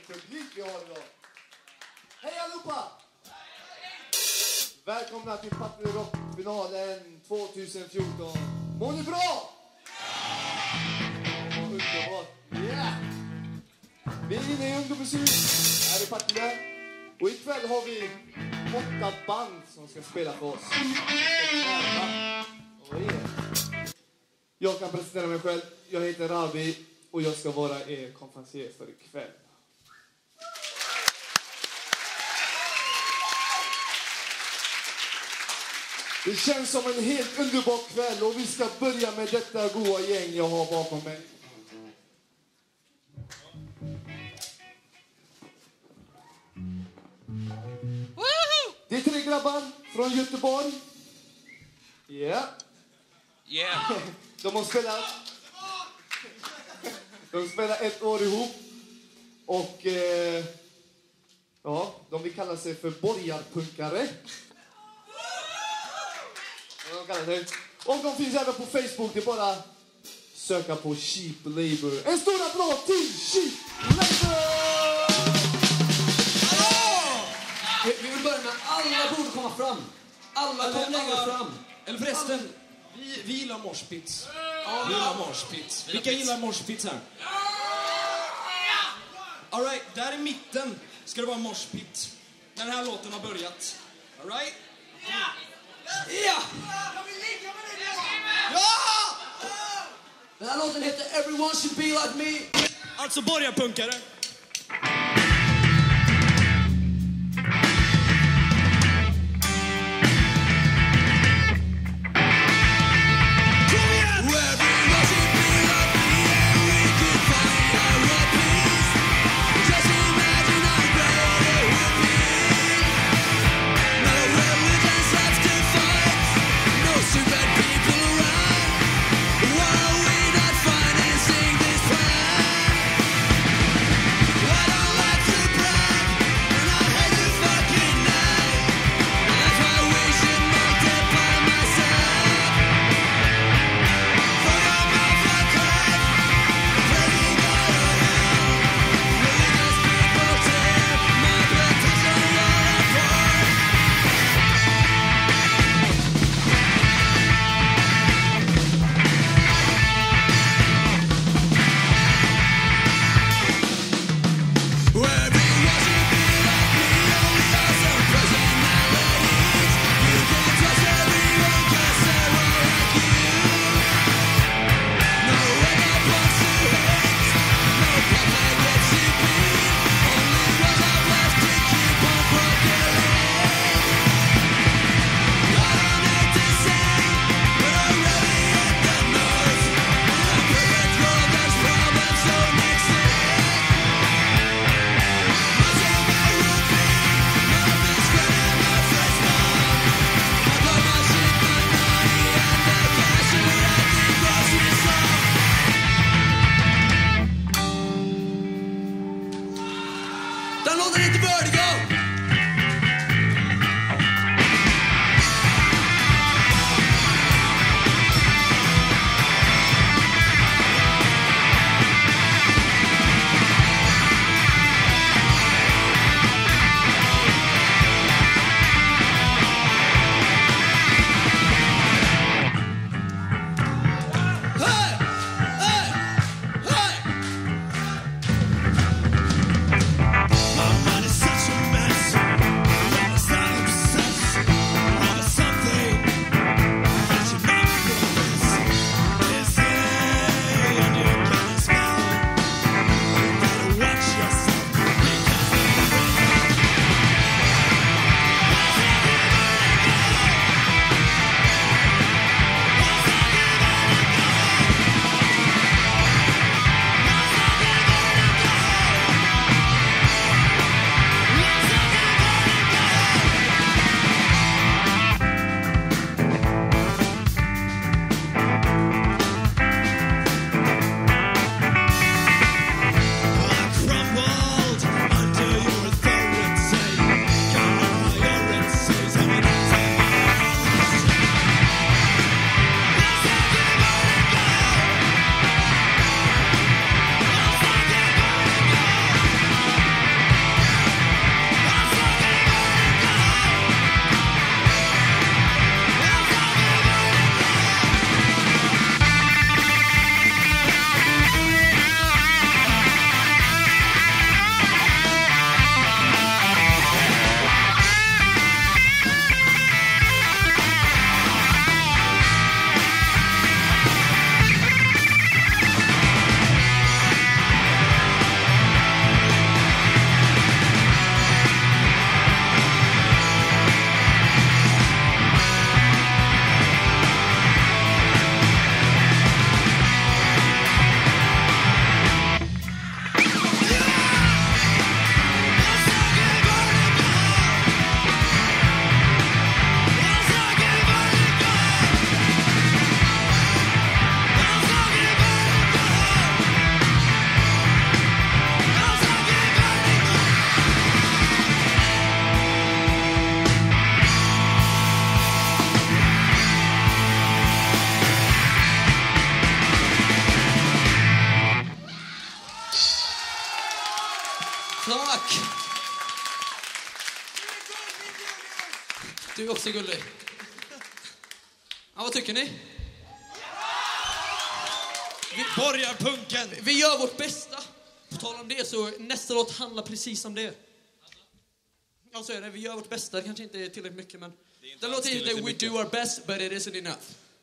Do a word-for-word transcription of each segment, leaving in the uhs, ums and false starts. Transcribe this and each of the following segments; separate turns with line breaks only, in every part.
publik vi har idag. Hej allihopa! Välkomna till Partner Rock-finalen tjugohundrafjorton. Mår ni bra? Underbart. Yeah! Vi är inne i ungdomshus här i Partner. Och ikväll har vi åtta band som ska spela för oss. Och yeah. Jag kan presentera mig själv. Jag heter Rabi och jag ska vara er konferencier för ikväll. Det känns som en helt underbar kväll och vi ska börja med detta goda gäng jag har bakom mig. Det är tre grabbar från Göteborg. Ja. Yeah.
Yeah.
De har spelat. De spelar ett år ihop. Och eh, ja, de vill kalla sig för borgarpunkare. De kallar sig. Och de finns även på Facebook. Det är bara söka på Cheap Labor. En stor applåd till Cheap Labor!
Vi, vi vill börja med alla borde komma fram. Alla kom längre fram.
Eller förresten, vi, vi gillar morspits. Ja, vi gillar morspits. Vilka gillar morspits här? All right, där i mitten ska det vara morspit. När den här låten har börjat. All right? Ja! Ja!
Den här låten heter Everyone Should Be Like Me.
Alltså borgarpunkare.
Why are we not financing this plan?
Du är också gullig. Ja, vad tycker ni?
Vi börjar punken.
Vi gör vårt bästa. På tal om det så nästa låt handlar precis om det. Ja, så är det. Vi gör vårt bästa. Det kanske inte är tillräckligt mycket, men den låter inte We do our best, but it isn't enough.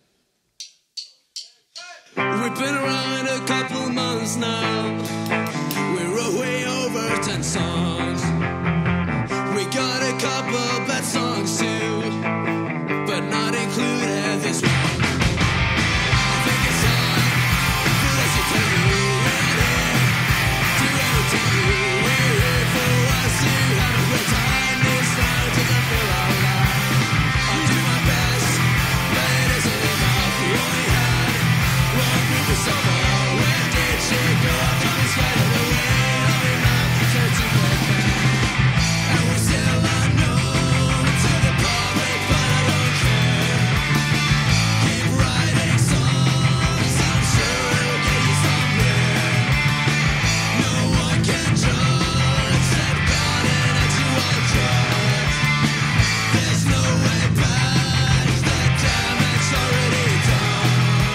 We've been around a couple months now. We wrote way over ten songs. We got a couple bad songs too, but not included this one. I think it's time for us to tell you we're here to entertain you. We're here for us to have a great time. This time to the feel our life. I'll do my best, but it isn't enough. We only had one group of so far. Where did she go? I'm coming scared of the rain. I'll be not prepared to play back. And we're still unknown to the public, but I don't care. Keep writing songs, I'm sure it'll get you somewhere. No one can judge except God and actual judge. There's no way back, the damage already done.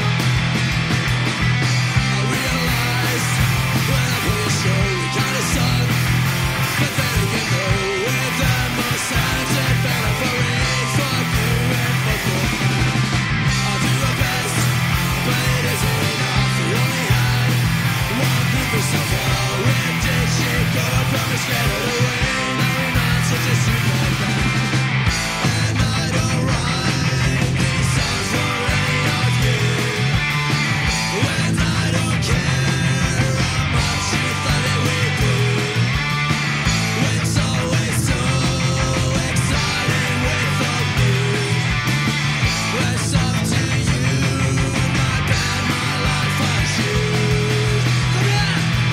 I realized when I put a show, we kinda suck. But then again, though, we're the most talented band of our age. Fuck you and fuck your plan. I'll do our best, but it isn't enough. We only had one group of so far. Where did she go? I promise, get it away. Now we're not such a super band. And I don't write these songs for any of you. When I don't care how much you thought it would be. It's always so exciting without me. It's up to you, my band, my life, I choose. Come here!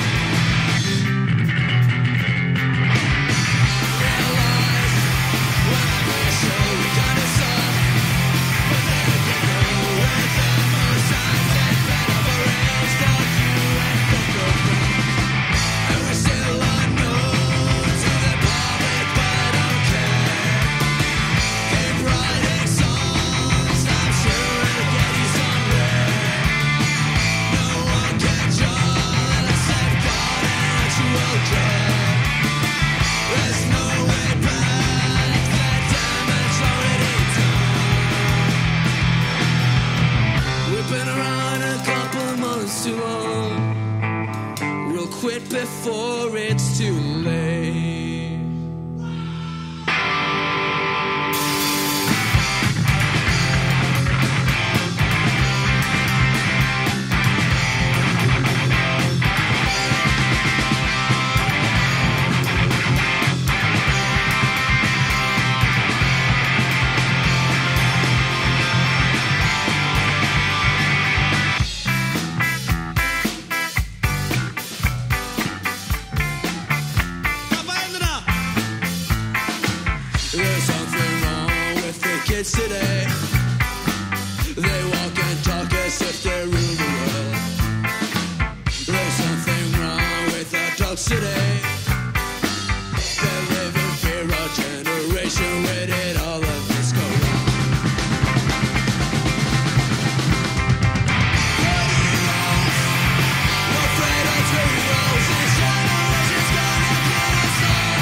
Realize when I play a show, we kinda suck. But then again, though, we're the most talented band of our age. Fuck you and fuck your friend. And we're still unknown to the public, but I don't care. Keep writing songs, I'm sure it'll get you somewhere. No one can judge except God and actual judge. There's no way back, the damage already done. We've been around a couple months too long. We'll quit before it's too late.
Tappa händerna!
There's something wrong with the kids today. They walk and talk as if they rule the world. There's something wrong with adults today. They live in fear of generation. Where did all of this go wrong? We're afraid of heroes. This generation's gonna kill us all.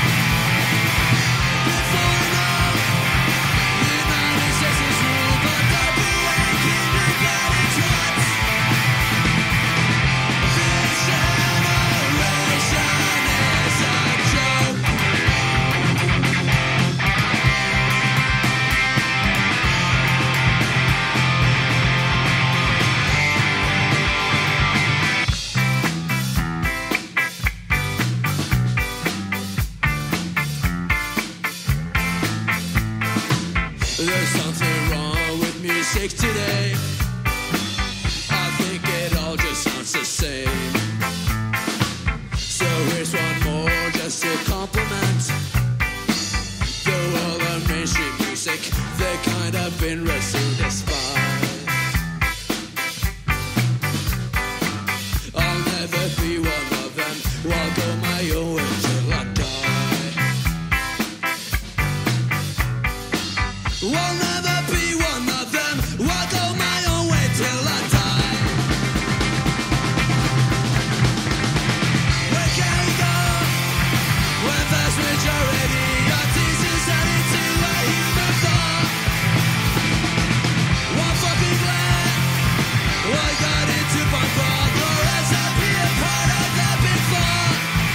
Before long, the United States is ruled, but they're breaking the guidance rights. This generation is a joke. There's something wrong with music today. I think it all just sounds the same. So here's one more just to compliment the world of mainstream music. They kind of been raised to despise. I'll never be one of them. I'll go my own way till I die. I'll never be one of them. I'll go my own way till I die. Where can we go when vast majority of these is added to a human thought? One fucking glad I got into my father as I be a part of that big thought.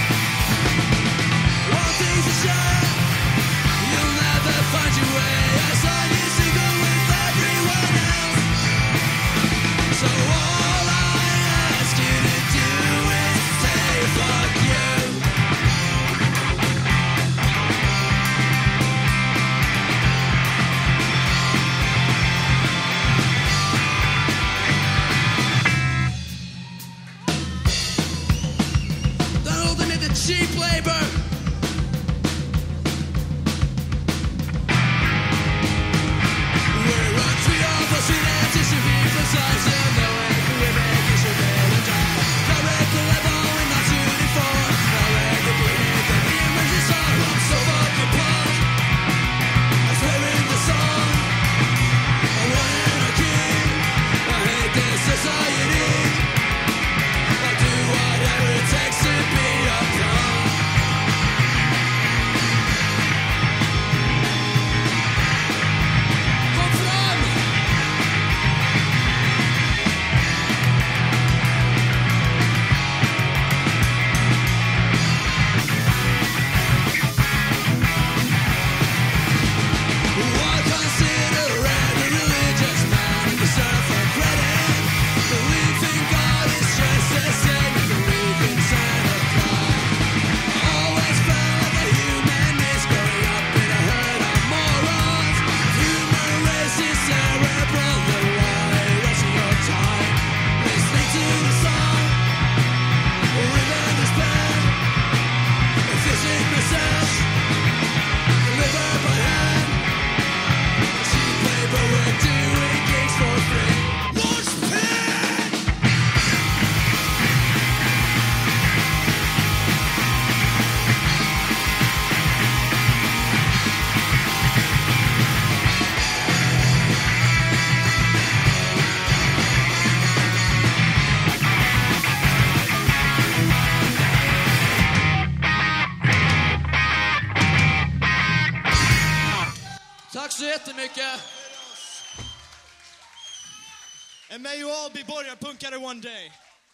One thing's for sure, you'll never find your way as long as you go with everyone else. So all I ask you to do is say fuck you. Don't hold them into cheap labor. We're on three of us in answers to be precise and no way can we make it should never die. No record level and not shooting for. No record be hit and the emergency song. I'm so fucking pumped. I swear in the song. I want anarchy. I hate this society. I'll do whatever it takes to be a punk. Kom fram! I consider every religious man deserve for credit. Belief in God is just the same as belief in Santa Claus. I always felt like a humanist growing up in a herd of morons. Human race is cerebral, the why wasting your time listening to the song or even this band. Fishing myself, liver by hand. Cheap labor, we're doing gigs for free. Mosh pit! Tack så jättemycket.
And may you all be borgarpunkare one day.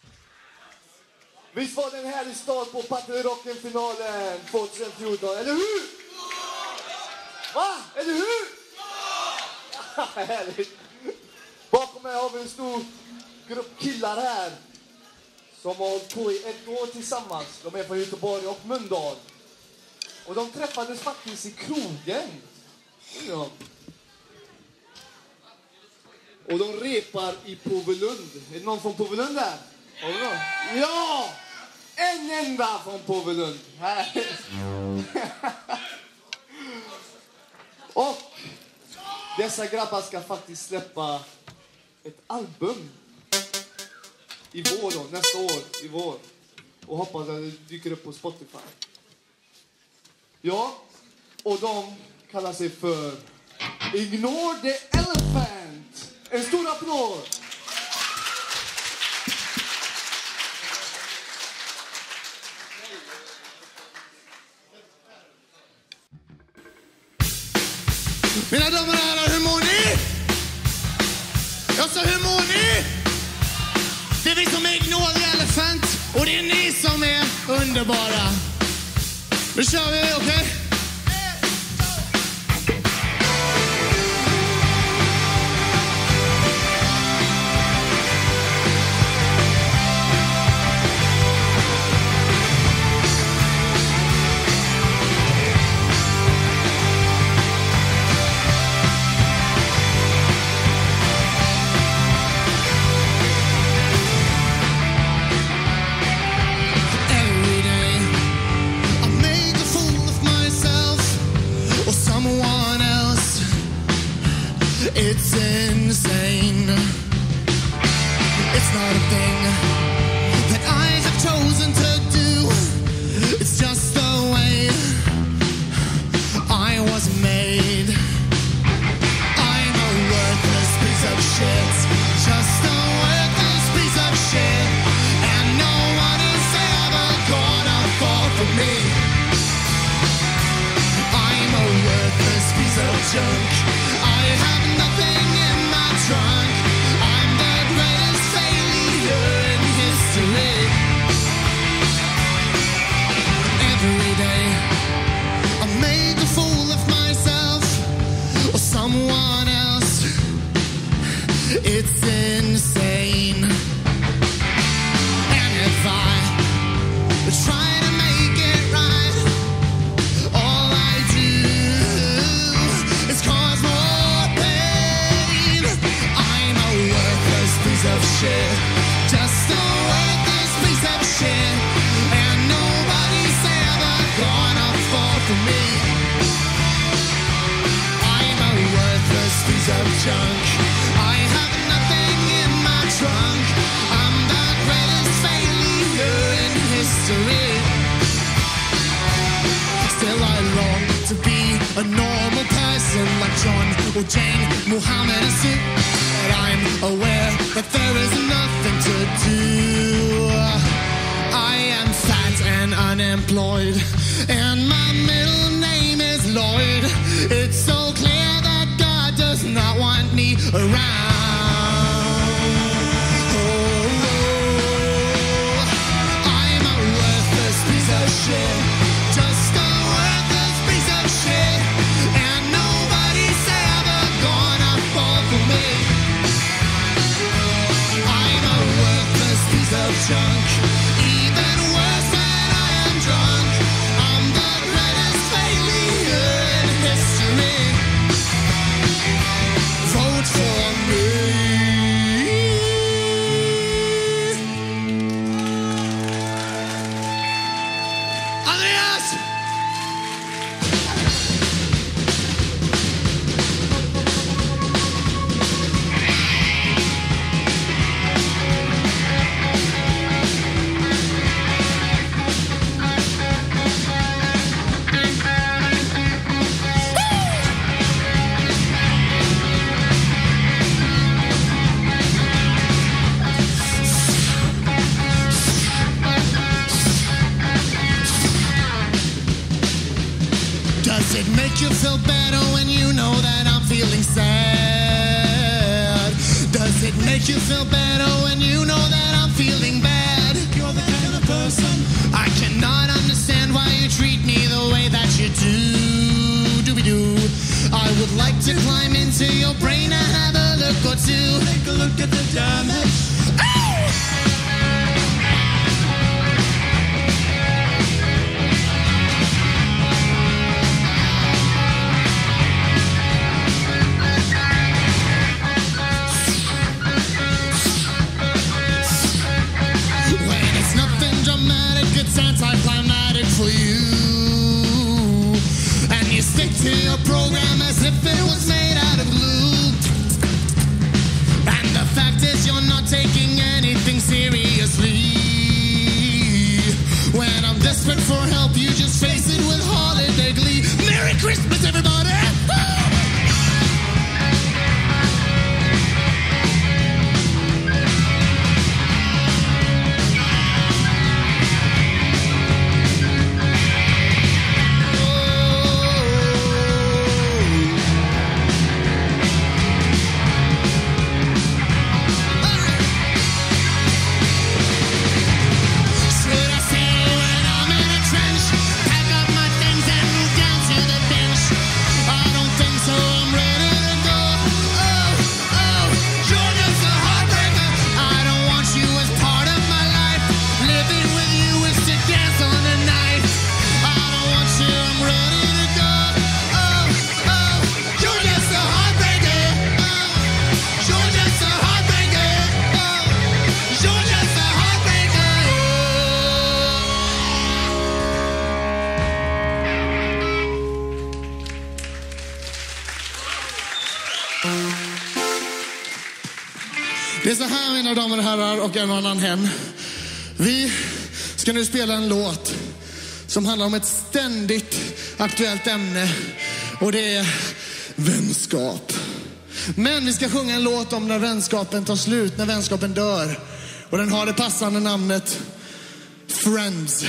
Visst var det en härlig start på Partille-rocken-finalen tjugohundrafjorton, eller hur? Va? Eller hur? Ja! Härligt. Bakom mig har vi en stor grupp killar här som har hållit på i ett år tillsammans. De är från Göteborg och Mölndal. Och de träffades faktiskt i krogen. Ja. Och de repar i Påvelund. Är det någon från Påvelund där? Har du någon? Ja! En enda från Påvelund. Här. Och dessa grabbar ska faktiskt släppa ett album i vår då, nästa år i vår. Och hoppas att det dyker upp på Spotify. Ja, och de kallar sig för Ignore the Elephant. En stor applåd!
Mina damer och herrar, hur mår ni? Jag sa, hur mår ni? Det är vi som är Ignore the Elephant och det är ni som är underbara. Nu kör vi, okej? Okay? It's insane. It's not a thing that I have chosen to do. It's just the way I was made. junk. I have nothing in my trunk. I'm the greatest failure in history. Every day I make a fool of myself or someone else. It's insane. And if I try to make it right, all I do is cause more pain. I'm a worthless piece of shit, just a worthless piece of shit, and nobody's ever gonna fall for me. I'm a worthless piece of junk. I have nothing in my trunk. I'm the greatest failure in history. Still I long to be a normal person like John or Jane, Muhammad and Sue. But I'm aware that there is nothing to do. I am fat and unemployed, and my middle name is Lloyd. It's so clear that God does not want me around. Oh, I'm a worthless piece of shit, just a worthless piece of shit, and nobody's ever gonna fall for me. I'm a worthless piece of junk, even worse when I am drunk. I'm the greatest failure in history. Vote for me. Andreas! Does it make you feel better when you know that I'm feeling sad? Does it make you feel better when you know that I'm feeling bad? You're the kind of person I cannot understand why you treat me the way that you do. Doobie-doo. I would like to climb into your brain and have a look or two. Take a look at the damage. Ow! When it's nothing dramatic, it's anticlimactic for you. And you stick to your program as if it was made out of glue. And the fact is you're not taking anything seriously. When I'm desperate for help, you just face it with holiday glee. Merry Christmas, everybody! Should I say when I'm in a trench, pack up my things and move down to the bench? I don't think so, I'm ready to go. Oh, oh, you're just a heartbreaker. I don't want you as part of my life. Living with you is to dance on the night. I don't want you, I'm ready to go. Oh, oh, you're just a heartbreaker. Oh, you're just a heartbreaker. Oh, you're just a heartbreaker. Det är så här, mina damer och herrar och en annan hen. Vi ska nu spela en låt som handlar om ett ständigt aktuellt ämne. Och det är vänskap. Men vi ska sjunga en låt om när vänskapen tar slut, när vänskapen dör. Och den har det passande namnet Friends.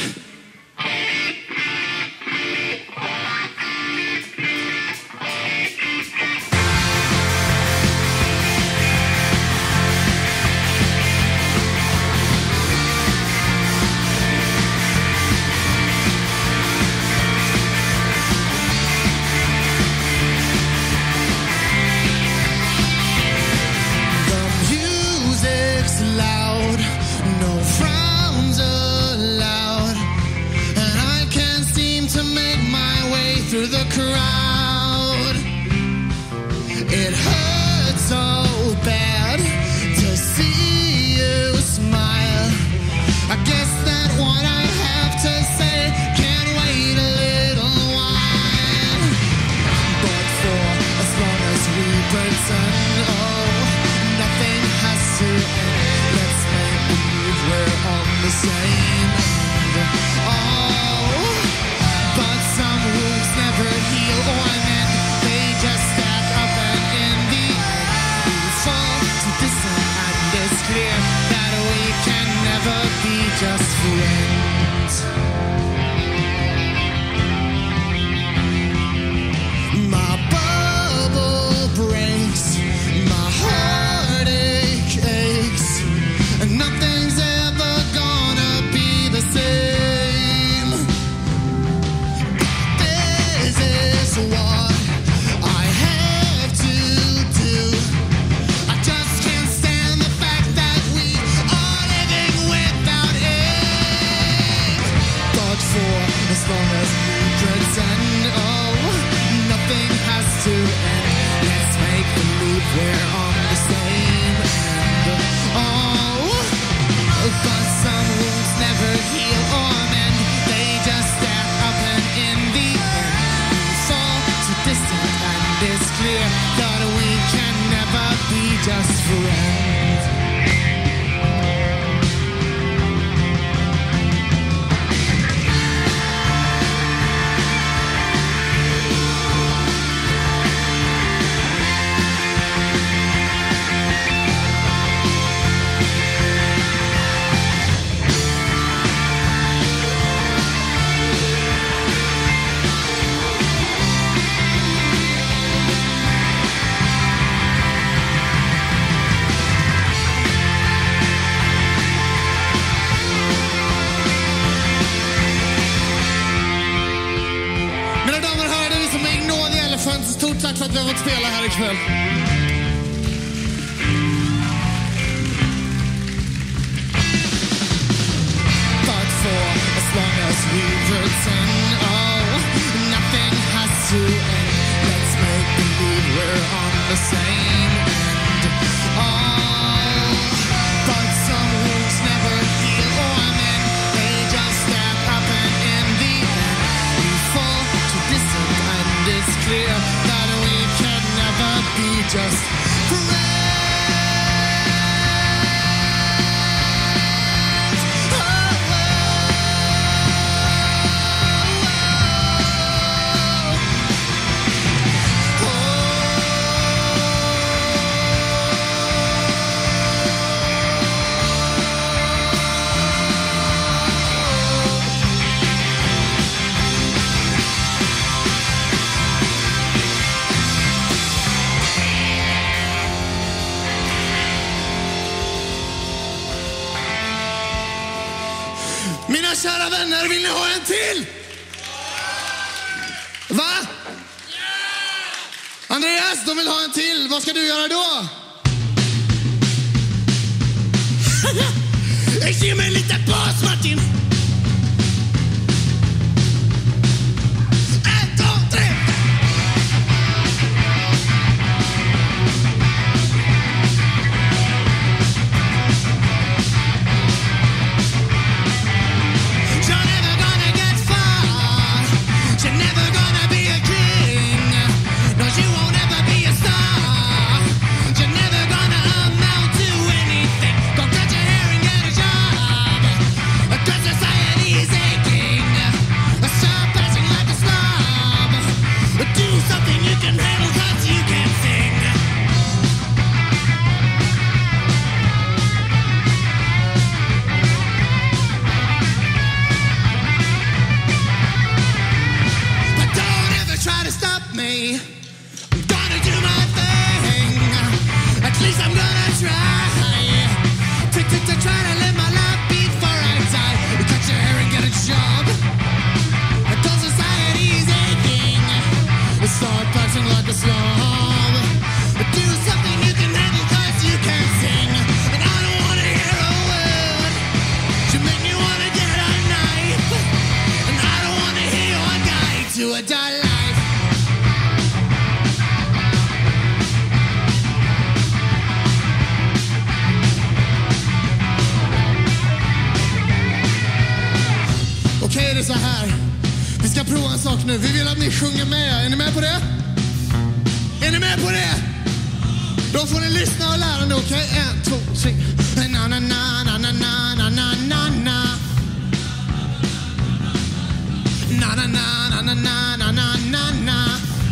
It hurts so bad to see you smile. I guess that what I have to say can wait a little while. But for as long as we pretend, oh, nothing has to end. Let's make believe we're on the same end. Oh, but some wounds never heal or mend. They just stack up and in the end we fall to distance, and it's clear that we can never be just friends. My bubble breaks, my heartache aches, and nothing's ever gonna be the same. This is what I have to do. I just can't stand the fact that we are living without aim. But for as long as we pretend, oh, nothing has to end. Let's make believe we're on the same end. Oh, but some wounds never heal or mend. They just stack up and in the end we fall to distance, and it's clear that we can never be just friends. Mina damer och herrar, det är vi som är Ignore the Elephant. Stort tack för att vi har fått spela här ikväll. But for as long as we pretend, oh, nothing has to end. Let's make believe we're on the same end. Oh, but some wounds never heal or mend. They just stack up and in the end we fall to distance, and it's clear that we can never be just friends. Oh, mina kära vänner, vill ni ha en till? Va? Andreas, de vill ha en till. Vad ska du göra då? Ge mig lite bas, Martin. Ett, två, tre. You're never gonna get far. You're never gonna be a king. No, you won't ever be a star. You're never gonna amount to anything. Go cut your hair and get a job. 'Cause society's aching. Stop passing like a slob. Do something you can handle 'cause you can sing. But don't ever try to stop me. I'm gonna do my thing. At least I'm gonna try. To, to, to try to live my life before I die. Cut your hair and get a job. Because society's aching. Start punching like a slob. Do something you can handle 'cause you can sing. And I don't wanna hear a word. You make me wanna get a knife. And I don't wanna hear your guide to a die life. sak nu. Vi vill att ni sjunger med. Är ni med på det? Är ni med på det? Då får ni lyssna och lära nu, okej? Okay? En, två, tre. Na na na na na na na na na na. Na na na na na na na na na na.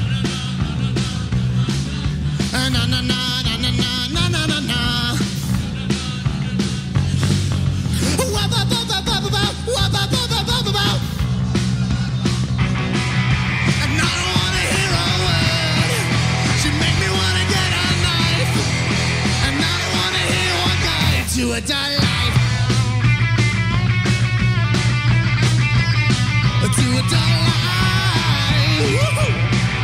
Na na na na na na na na na. Wa ba ba ba ba ba wa ba ba ba ba ba ba. And I don't wanna hear a word. She make me wanna get a knife. And I don't wanna hear one guide to a die life. To a die life. Woo-hoo.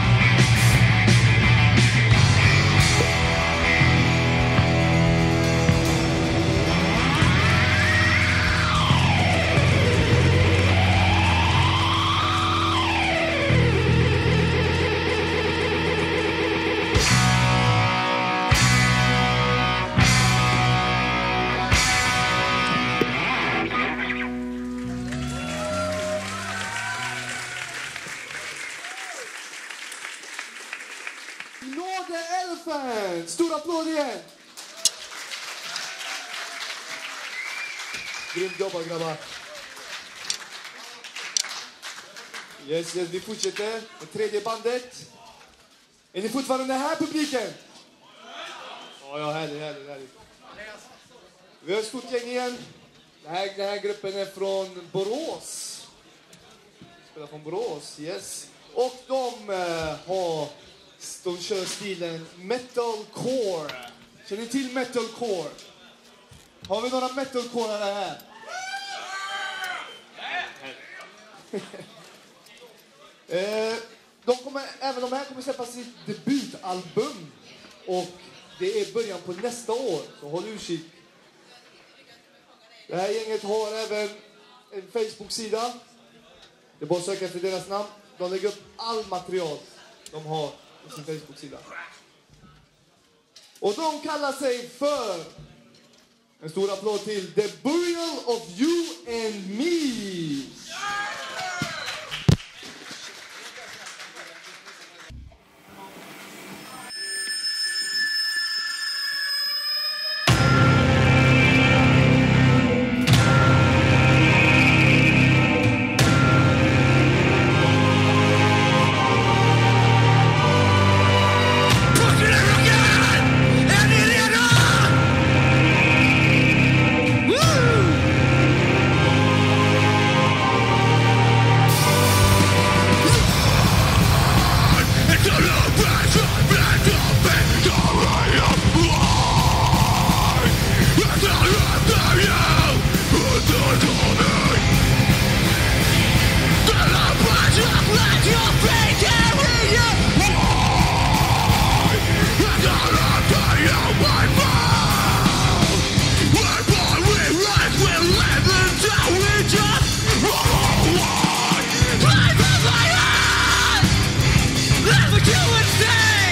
Stor applåd igen! Grymt jobbat, grabbar. Yes, yes, vi fortsätter med tredje bandet. Är ni fortfarande här, publiken? Ja, ja, härligt, härligt, härligt. Vi har ett stort gäng igen. Den här, den här gruppen är från Borås. Spelar från Borås, yes. Och de eh, har... De kör stilen metalcore. Känner ni till metalcore? Har vi några metalcore här? eh, de kommer, även de här kommer släppa sitt debutalbum. Och det är början på nästa år. Så håll utkik. Det här gänget har även en Facebook-sida. Det är bara att söka efter deras namn. De lägger upp all material de har på sin Facebook-sida. Och de kallar sig för, en stor applåd till The Burial of You and Me.
Let's do it, stay!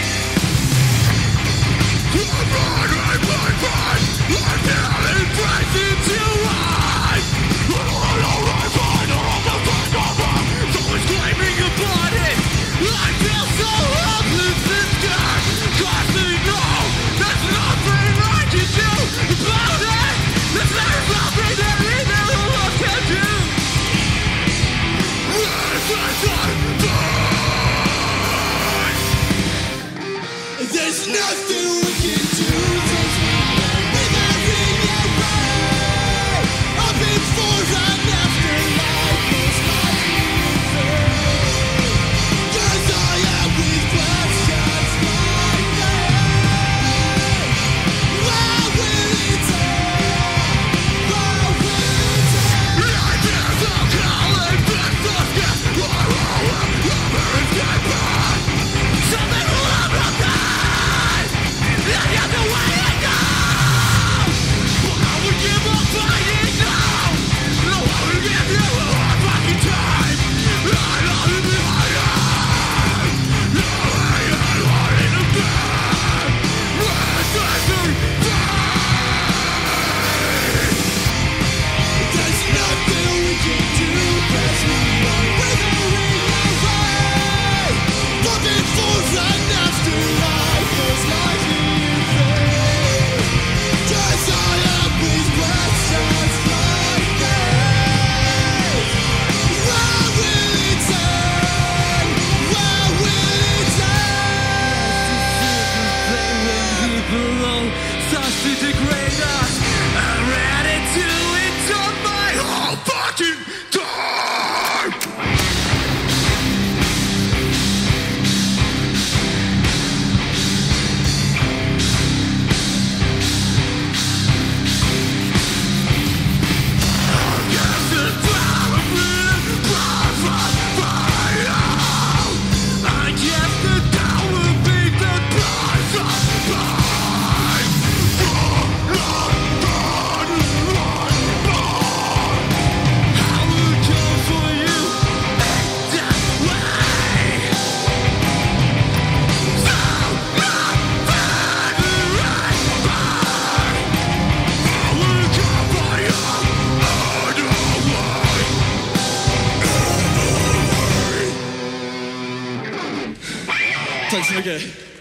mycket.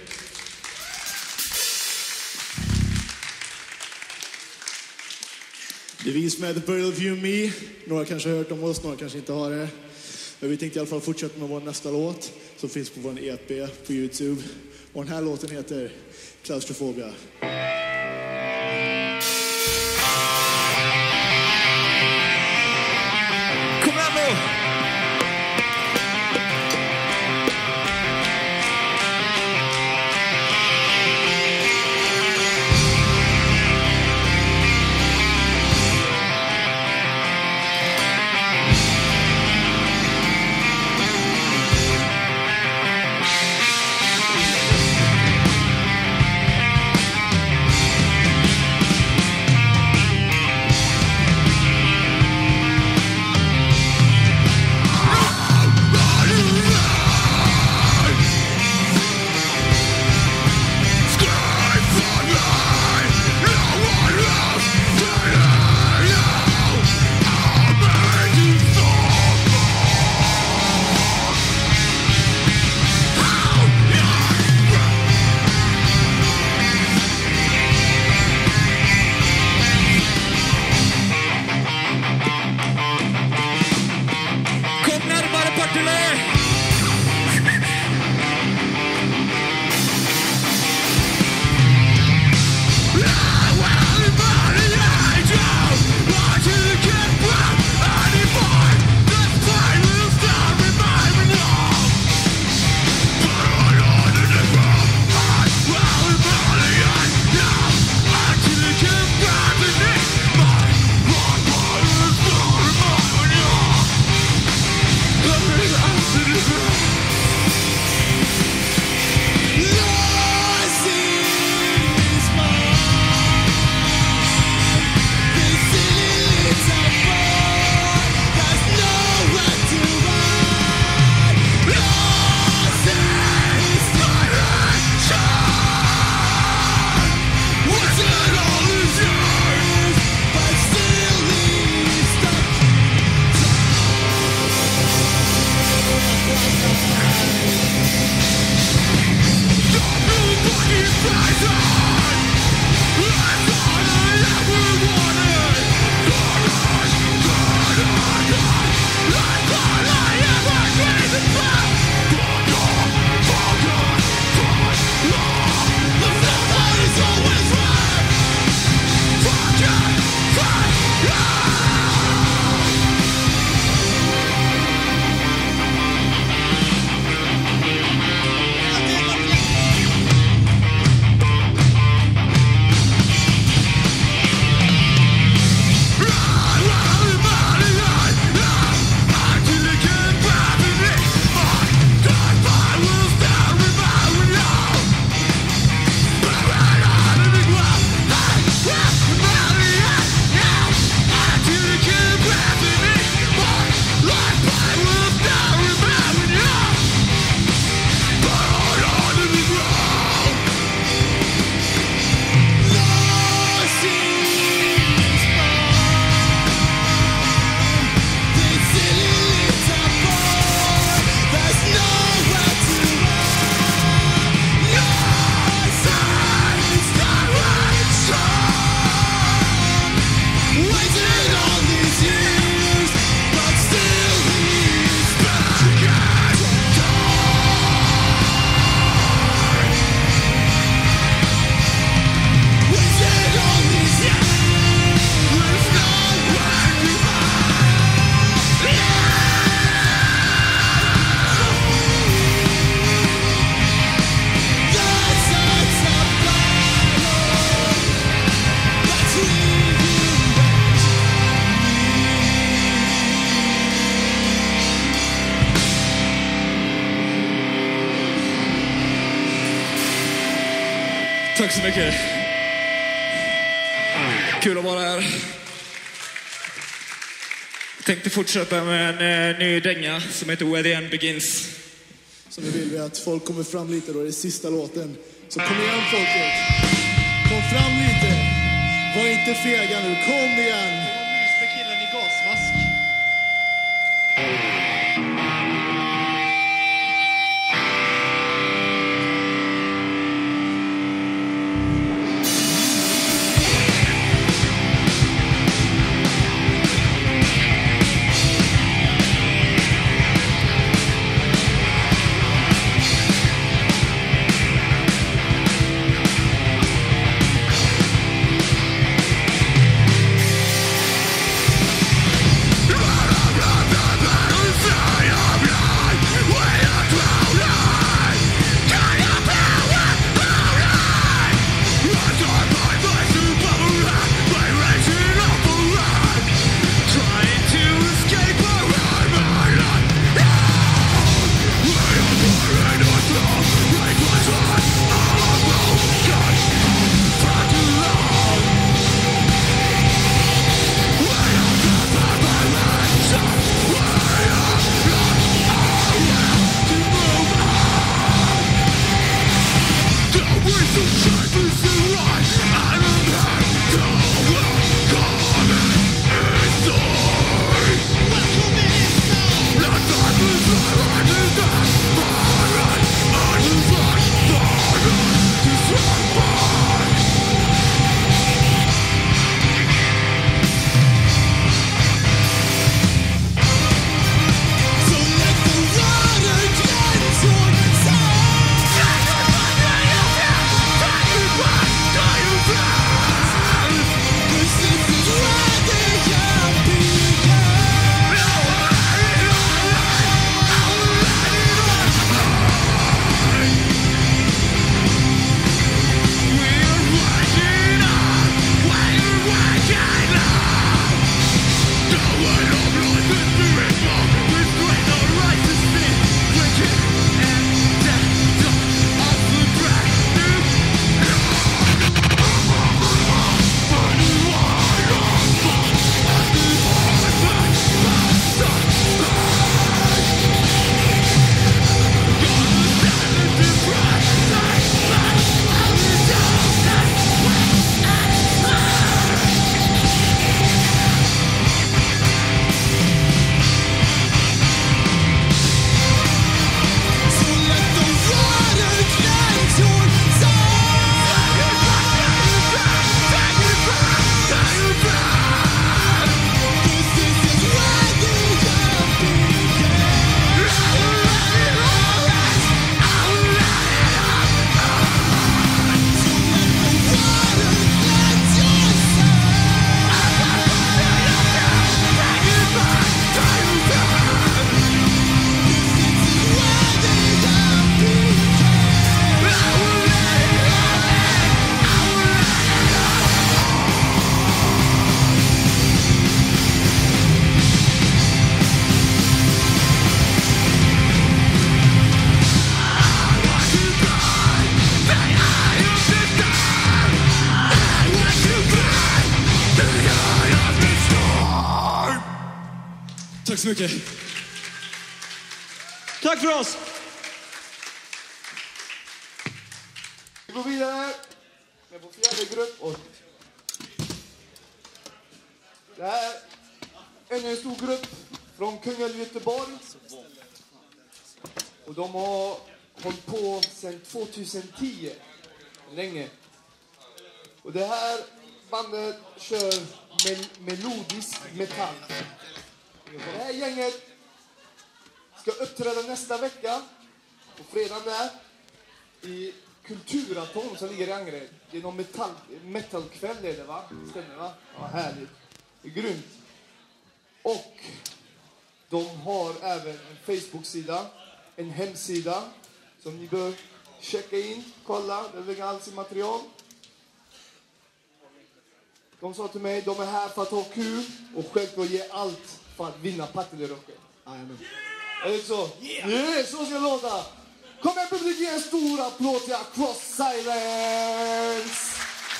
Det är vi som heter Burial of You and Me. Några kanske har hört om oss, några kanske inte har det. Men vi tänkte i alla fall fortsätta med vår nästa låt som finns på vår E P på YouTube. Och den här låten heter Claustrofobia.
Kom igen nu! Tack så mycket. Kul att vara här. Jag tänkte fortsätta med en eh, ny dänga som heter Where the End Begins.
Så nu vill vi att folk kommer fram lite då, det är sista låten. Så kom igen folket. Kom fram lite. Var inte fega nu, kom igen.
Mys med killen i gasmask.
så mycket. Tack för oss!
Vi går vidare med vår fjärde grupp. Och det här är en stor grupp från Kungälv, Göteborg. Och de har hållit på sedan tjugohundratio. Länge. Och det här bandet kör mel melodisk metall. Och det här gänget ska uppträda nästa vecka på fredagen där i Kulturaton som ligger i Angered. Det är någon metall, metalkväll är det, va? Stämmer, va? Ja, härligt. Det är grymt. Och de har även en Facebook-sida, en hemsida som ni bör checka in, kolla, det ligger allt i material. De sa till mig, de är här för att ha kul och självklart ge allt för att vinna Partille-rocken.
Amen.
Är det så? Yeah. Yeah, så ska det låta. Kom igen publik, ge en stor applåd till Across Silence.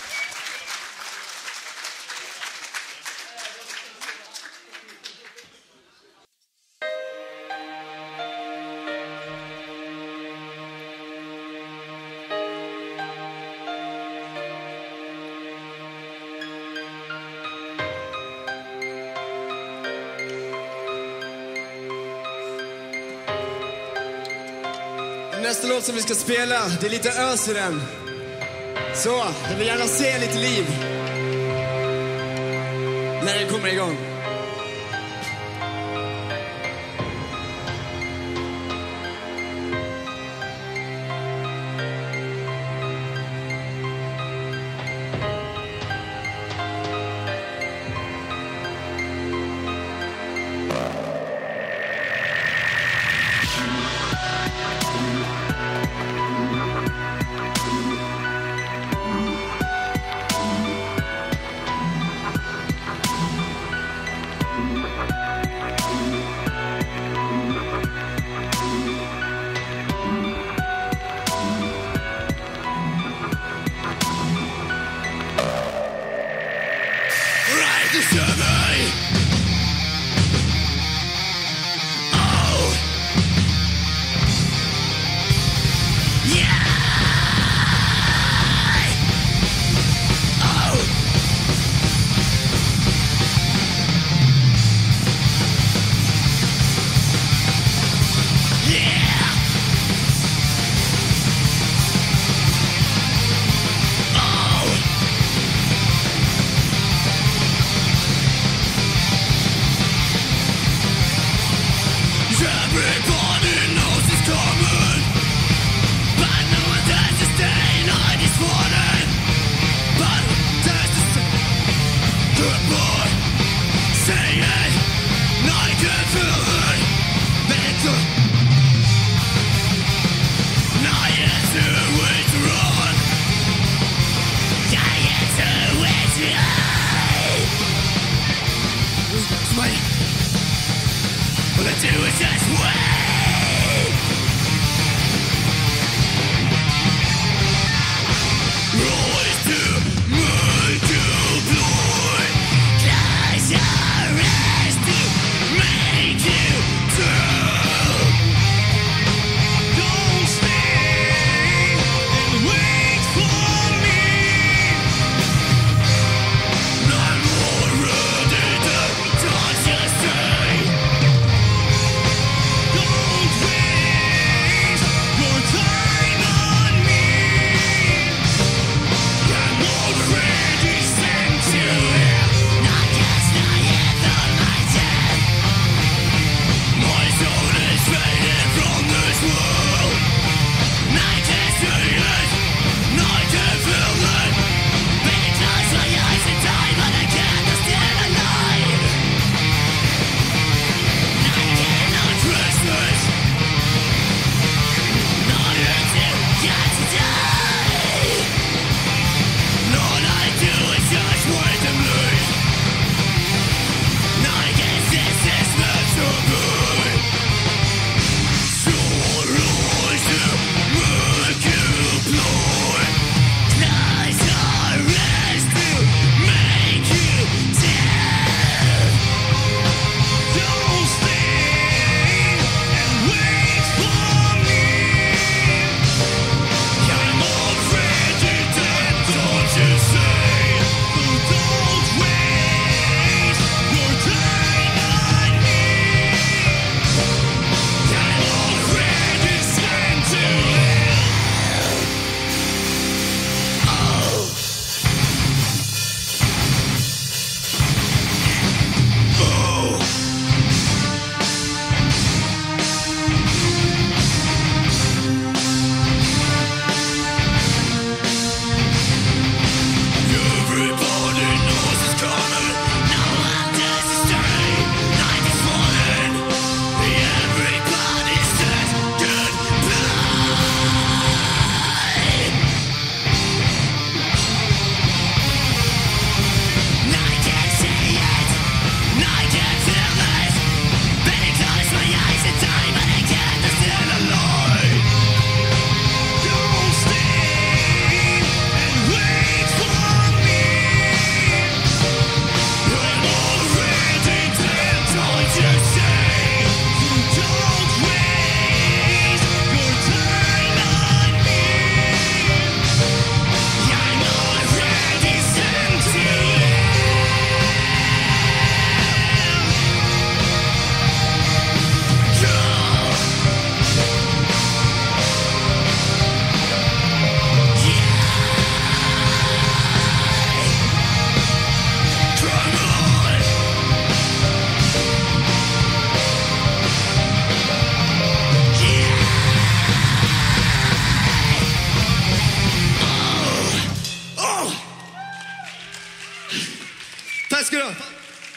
Nästa låt som vi ska spela, det är lite ös i den. Så, jag vill gärna se lite liv när den kommer igång.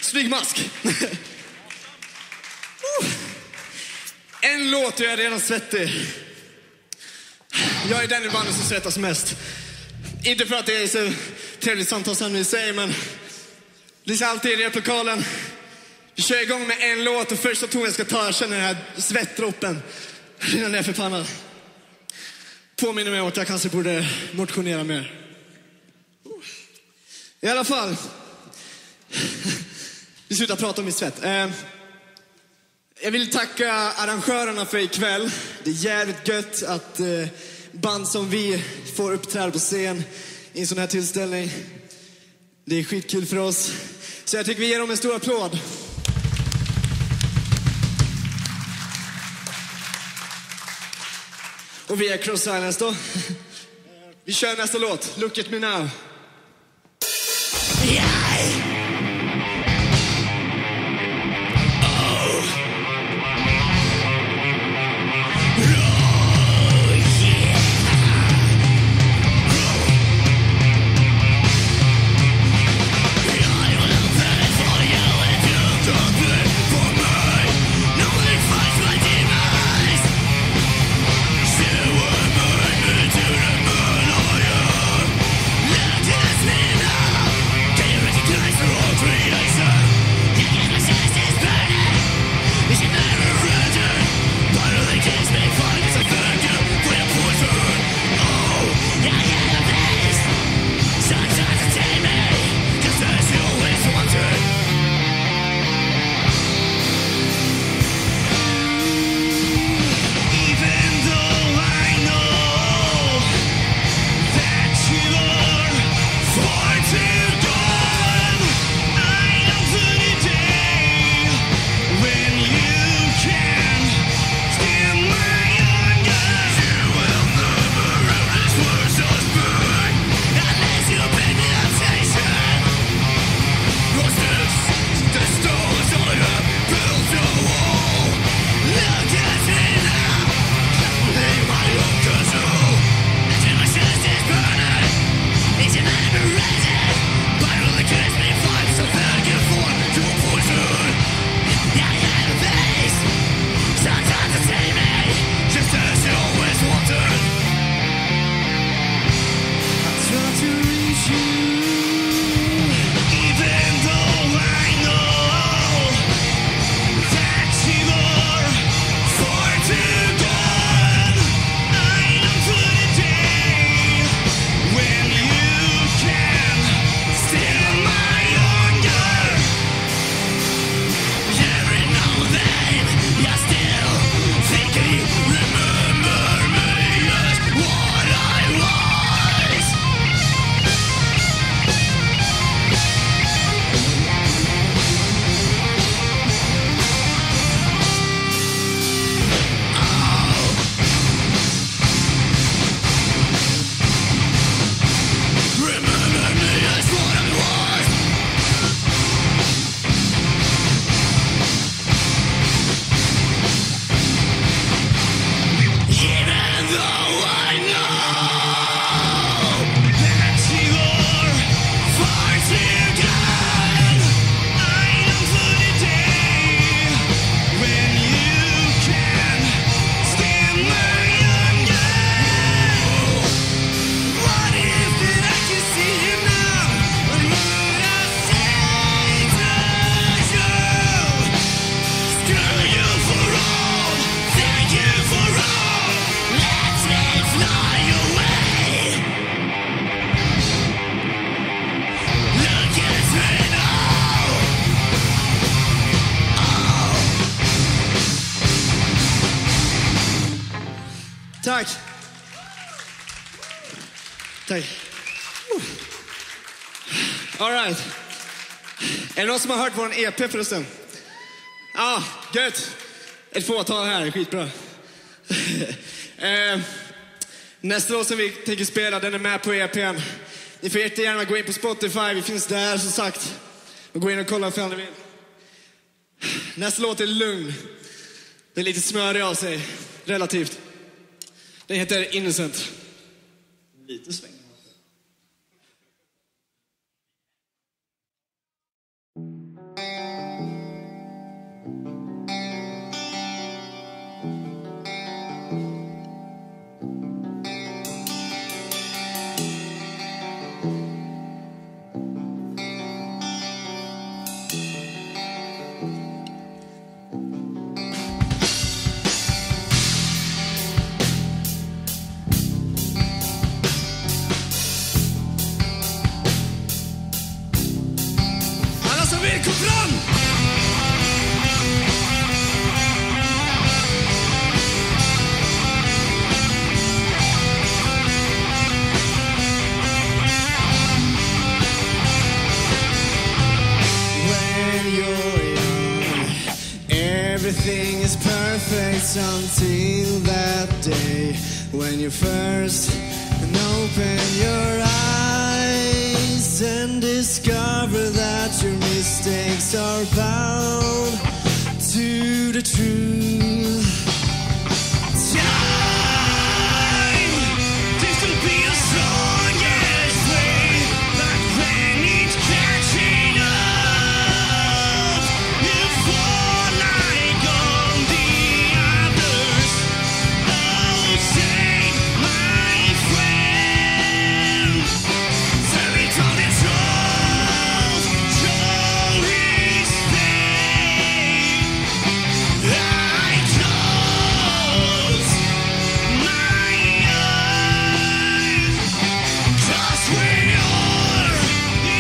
Snygg mask. En låt och jag är redan svettig. Jag är den i bandet som svettas mest. Inte för att det är så trevligt samtalsämne i sig, men det är alltid i replokalen. Vi kör igång med en låt och första tonen jag ska ta, jag känner den här svettdroppen rinna ner för pannan. Påminner mig om att jag kanske borde motionera mer. I alla fall. Vi slutar prata om min svett. Eh, jag vill tacka arrangörerna för ikväll. Det är jävligt gött att eh, band som vi får uppträda på scen i en sån här tillställning. Det är skitkul för oss. Så jag tycker vi ger dem en stor applåd. Och vi är Cross Silence då. Vi kör nästa låt. Look at me now. Tack. Tack. All right. Är det någon som har hört vår E P förresten? Ja, ah, gött. Ett fåtal här, skitbra. eh, nästa låt som vi tänker spela, den är med på E P:n. Ni får jättegärna gå in på Spotify, vi finns där som sagt. Och gå in och kolla för ni vill. Nästa låt är lugn. Det är lite smörig av sig, relativt. Den heter Innocent.
Lite sväng.
Thank nights until that day when you first open your eyes and discover that your mistakes are bound to the truth. Time seems to be a strongest way, but when it's catching up, you fall like all the others. Oh, say, my friend, every time it's wrong, show his face. I close my eyes, just when you're the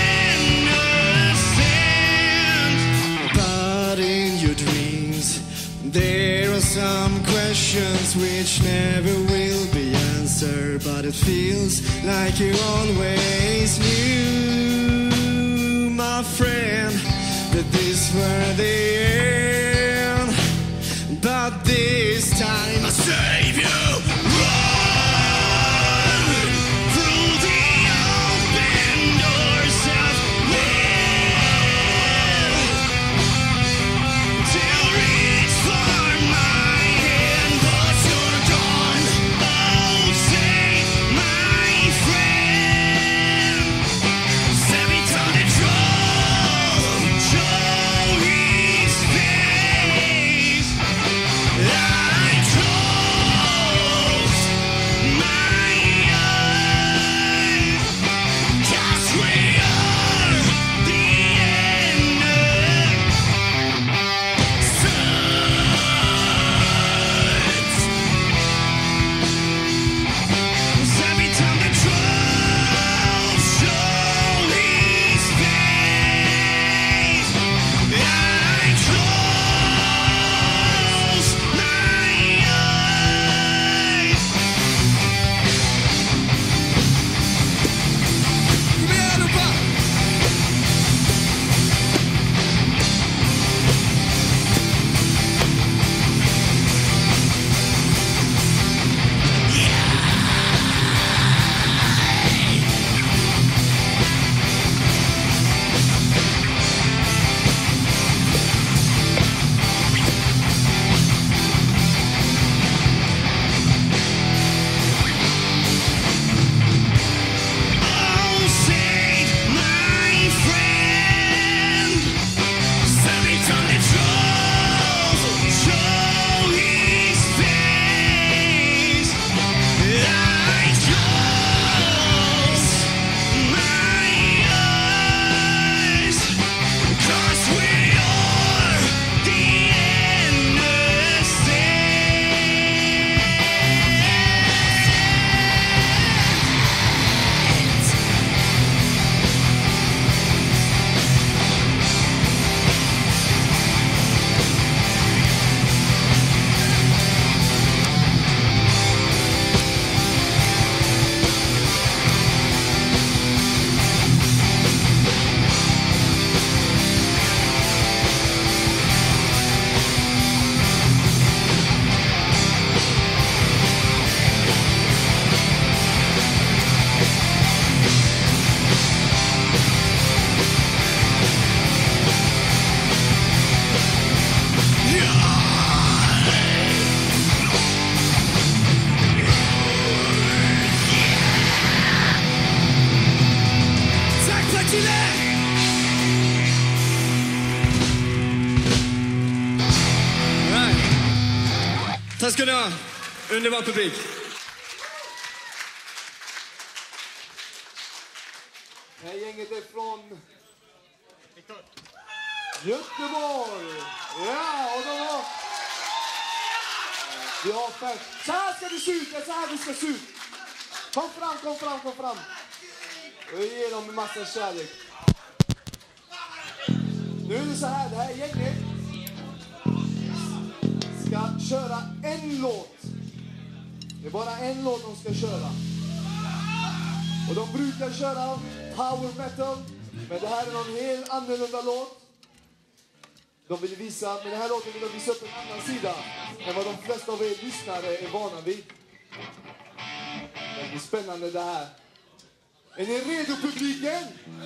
innocent. But in your dreams, there are some questions which never will be answered. But it feels like you always knew, my friend, that this were the end. But this time I save you. Run through the open doors of will till reach for my hand, but you're gone. Oh, say, my friend, every time the drum show his face, I close my eyes, just we are the innocents. Every time the drum show his face, I close my eyes. Kom igen allihopa! Oh, save my friend. Every time the drum show his face, I close my eyes, 'cause we are the innocents. Tack Partille!
Right. Tack ska ni ha. Underbar publik.
Det här gänget är från Göteborg. Ja, och de har... Vi har fem. Så här ska det se ut. Det är så här vi ska se ut. Kom fram, kom fram, kom fram. Och ge dem en massa kärlek. Nu är det så här. Det här gänget ska köra en låt. Det är bara en låt de ska köra. Och de brukar köra power metal. Men det här är någon helt annorlunda låt. De vill visa, med den här låten vill de visa upp en annan sida än vad de flesta av er lyssnare är vana vid. Det blir spännande det här. Är ni redo, publiken?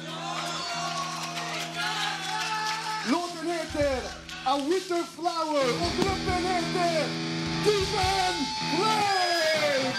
Låten heter A Winter Flower och gruppen heter Demon Flames!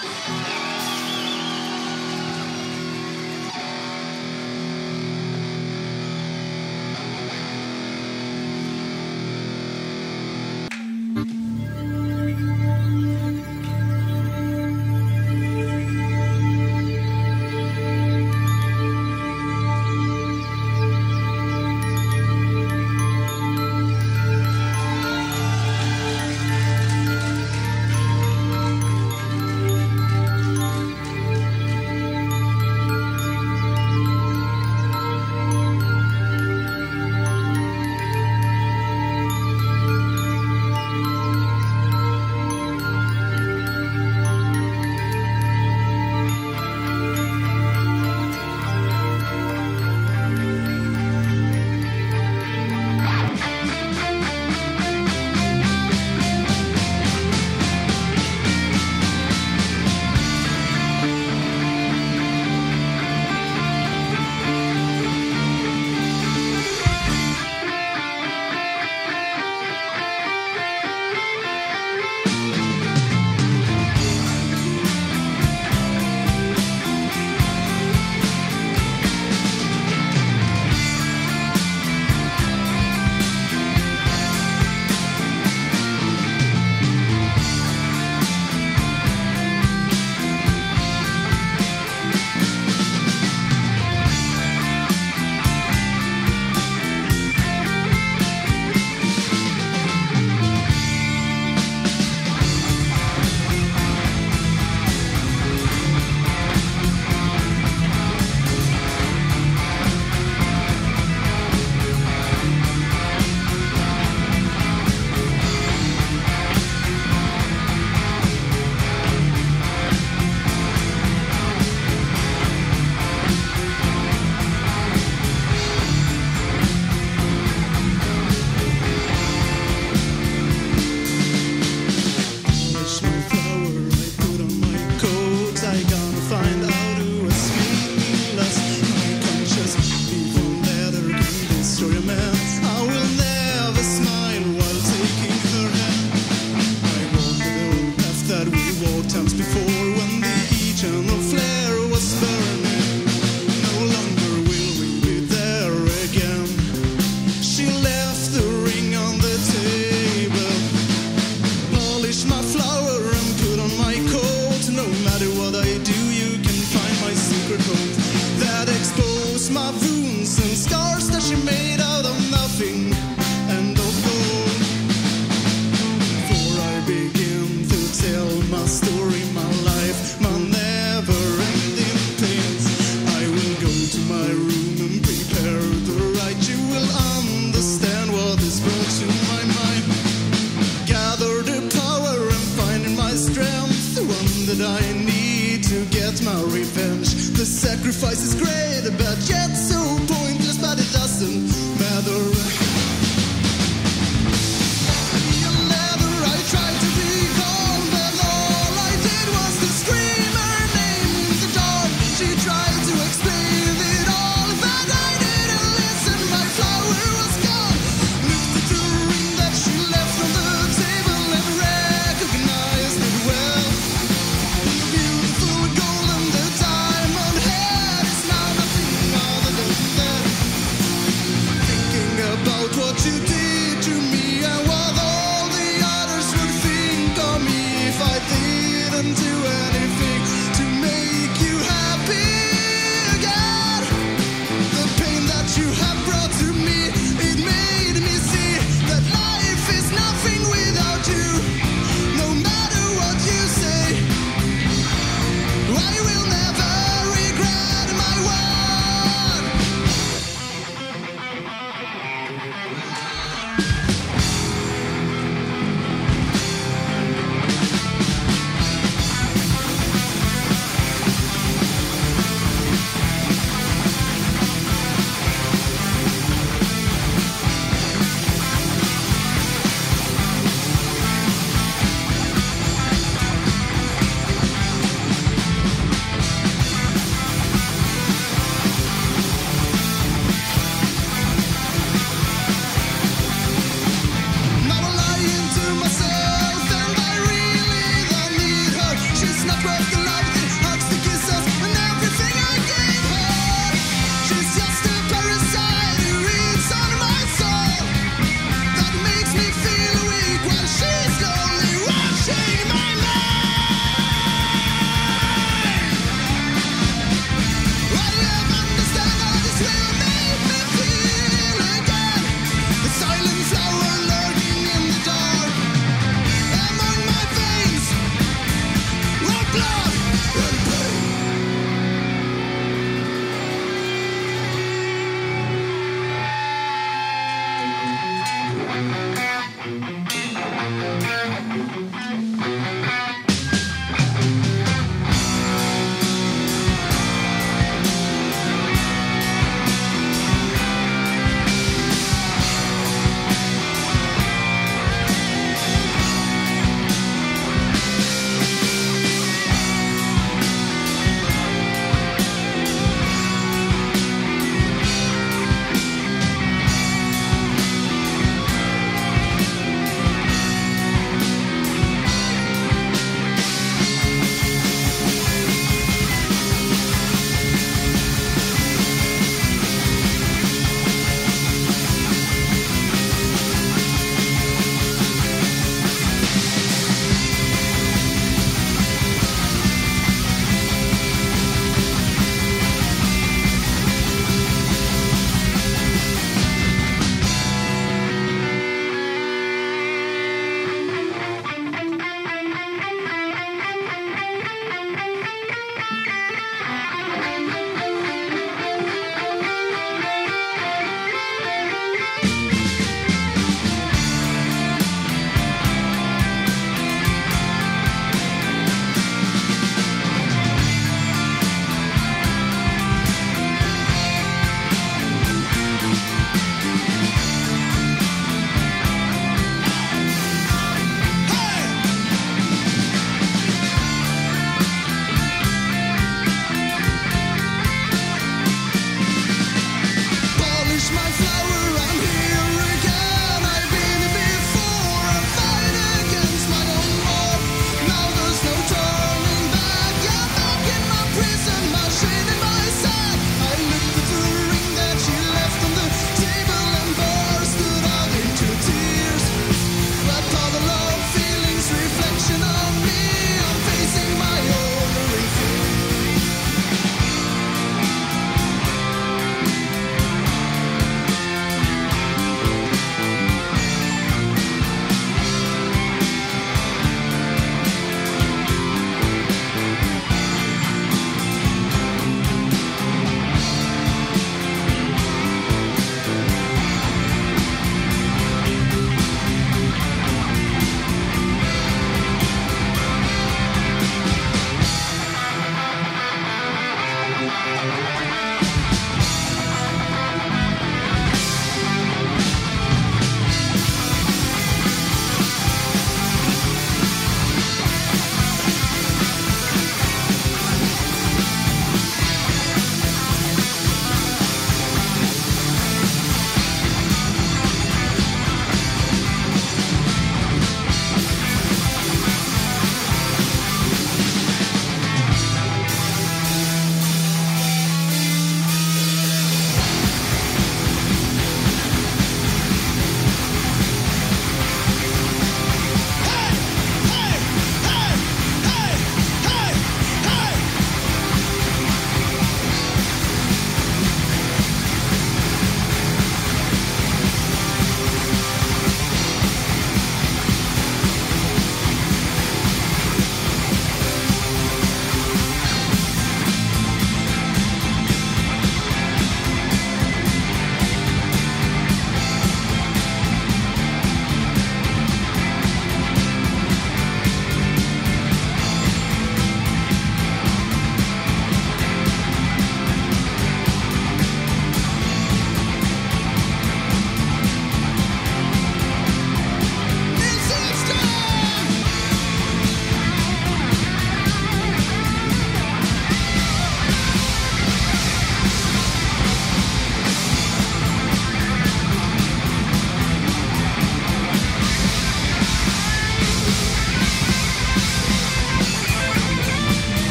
Beautiful golden, the diamond head is now nothing more than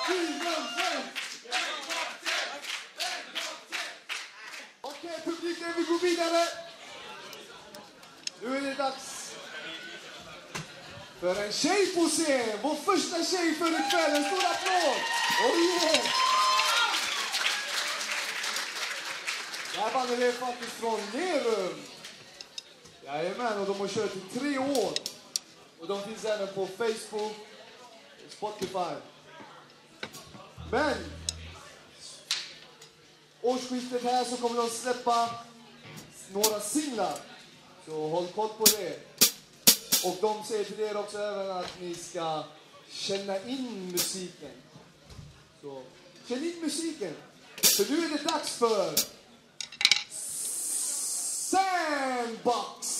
Okej, publiken, vi går vidare. Nu är det dags för en tjej på scen. Vår första tjej för ikväll. En stor applåd. Oh yeah! Det här bandet är faktiskt från Lerum. Jajamän, och de har kört i tre år. Och de finns även på Facebook och Spotify. Men årsskiftet här så kommer de släppa några singlar. Så håll koll på det. Och de säger till er också även att ni ska känna in musiken. Så känn in musiken. För nu är det dags för Sandbox.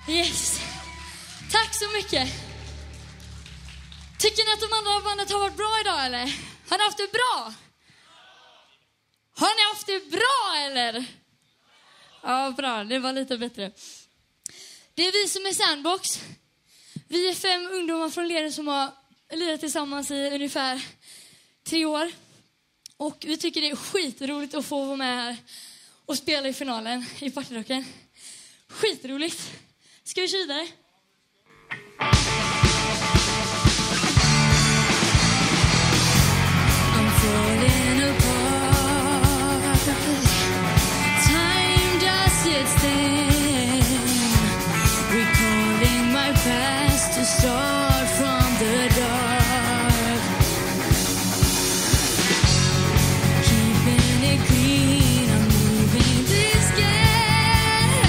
Yes. Tack så mycket. Tycker ni att de andra bandet har varit bra idag eller? Har ni haft det bra? Har ni haft det bra eller? Ja, bra. Det var lite bättre. Det är vi som är Sandbox. Vi är fem ungdomar från Lerum som har lirat tillsammans i ungefär tre år. Och vi tycker det är skitroligt att få vara med här och spela i finalen i Partyrocken. Skitroligt. Ska vi köra vidare? I'm falling apart. Time does its thing. Recalling my past to start from the dark. Keeping it clean, I'm moving this game.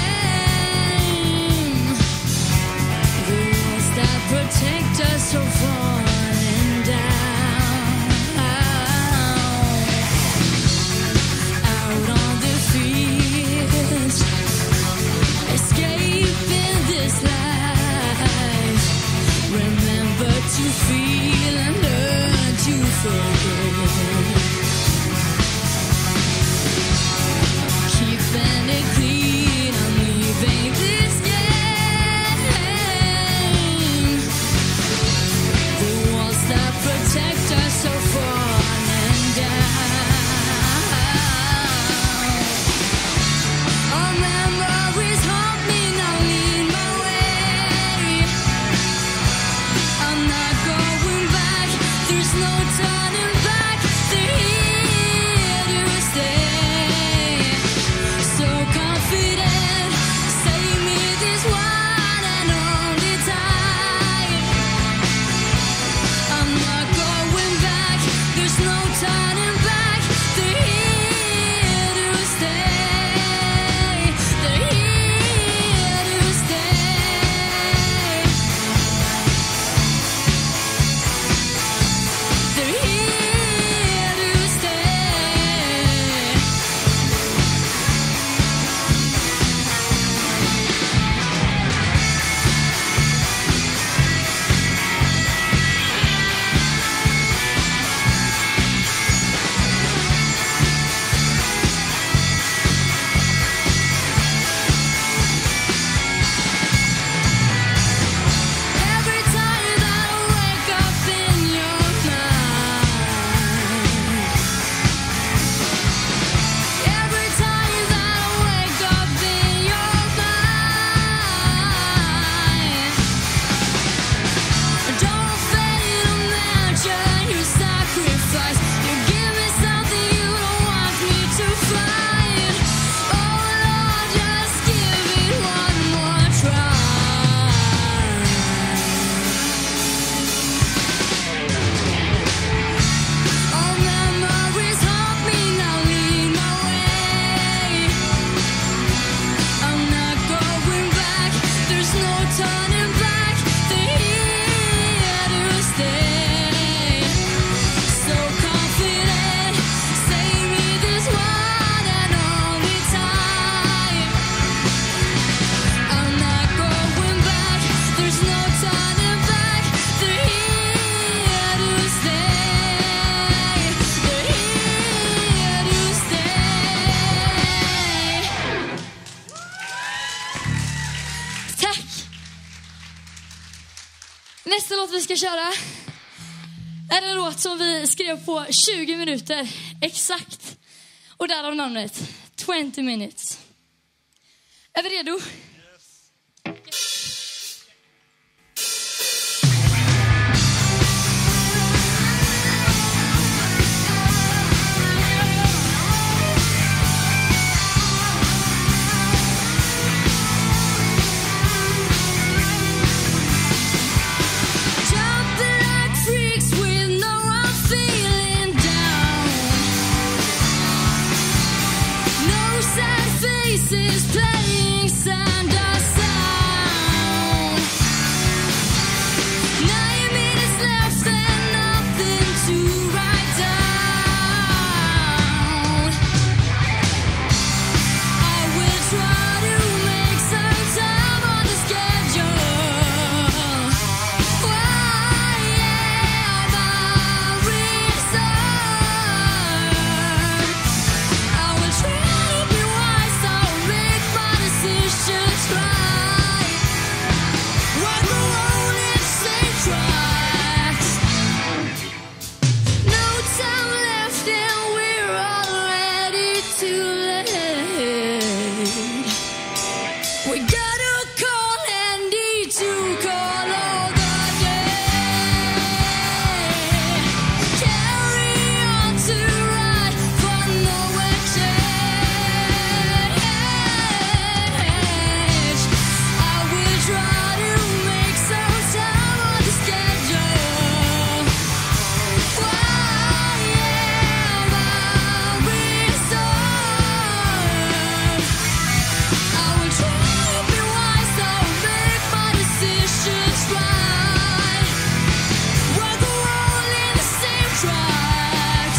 The walls that protect us so falling down. Out on the fields, escaping this life. Remember to feel and learn to forget. Keeping it clean, I'm leaving this game. The walls that protect us so falling down. Our memories haunt me, now lead my way. I'm not going back, there's no turning back. They're here to stay. So confident, save me this one and only time. I'm not going back, there's no turning back. They're here to stay. They're here to stay. They're here to stay. Every time that I wake up in your mind. Every time that I wake up in your mind. Don't fail to mention your sacrifice. You give me something you don't want me to find. Oh Lord, just give it one more try. All memories haunt me, now lead my way. I'm not going back, there's no turning back. They're here to stay. So confident, save me this one and only time. I'm not going back, there's no turning back. They're here to stay. They're here to stay. Tack! Nästa låt vi ska köra är en låt som vi skrev på tjugo minuter exakt. Och därav namnet twenty minutes. Är vi redo? Jumping like freaks with no one feeling down. No sad faces playing sand us sound. Nine minutes left and nothing to write down. I will try to make some time on the schedule.
We gotta call Andy to call all the day. Carry on to ride for nowhere change. I will try to make some time on the schedule. Why am I reserved? I will try to be wise, I will make my decisions right. Walk around in the same tracks.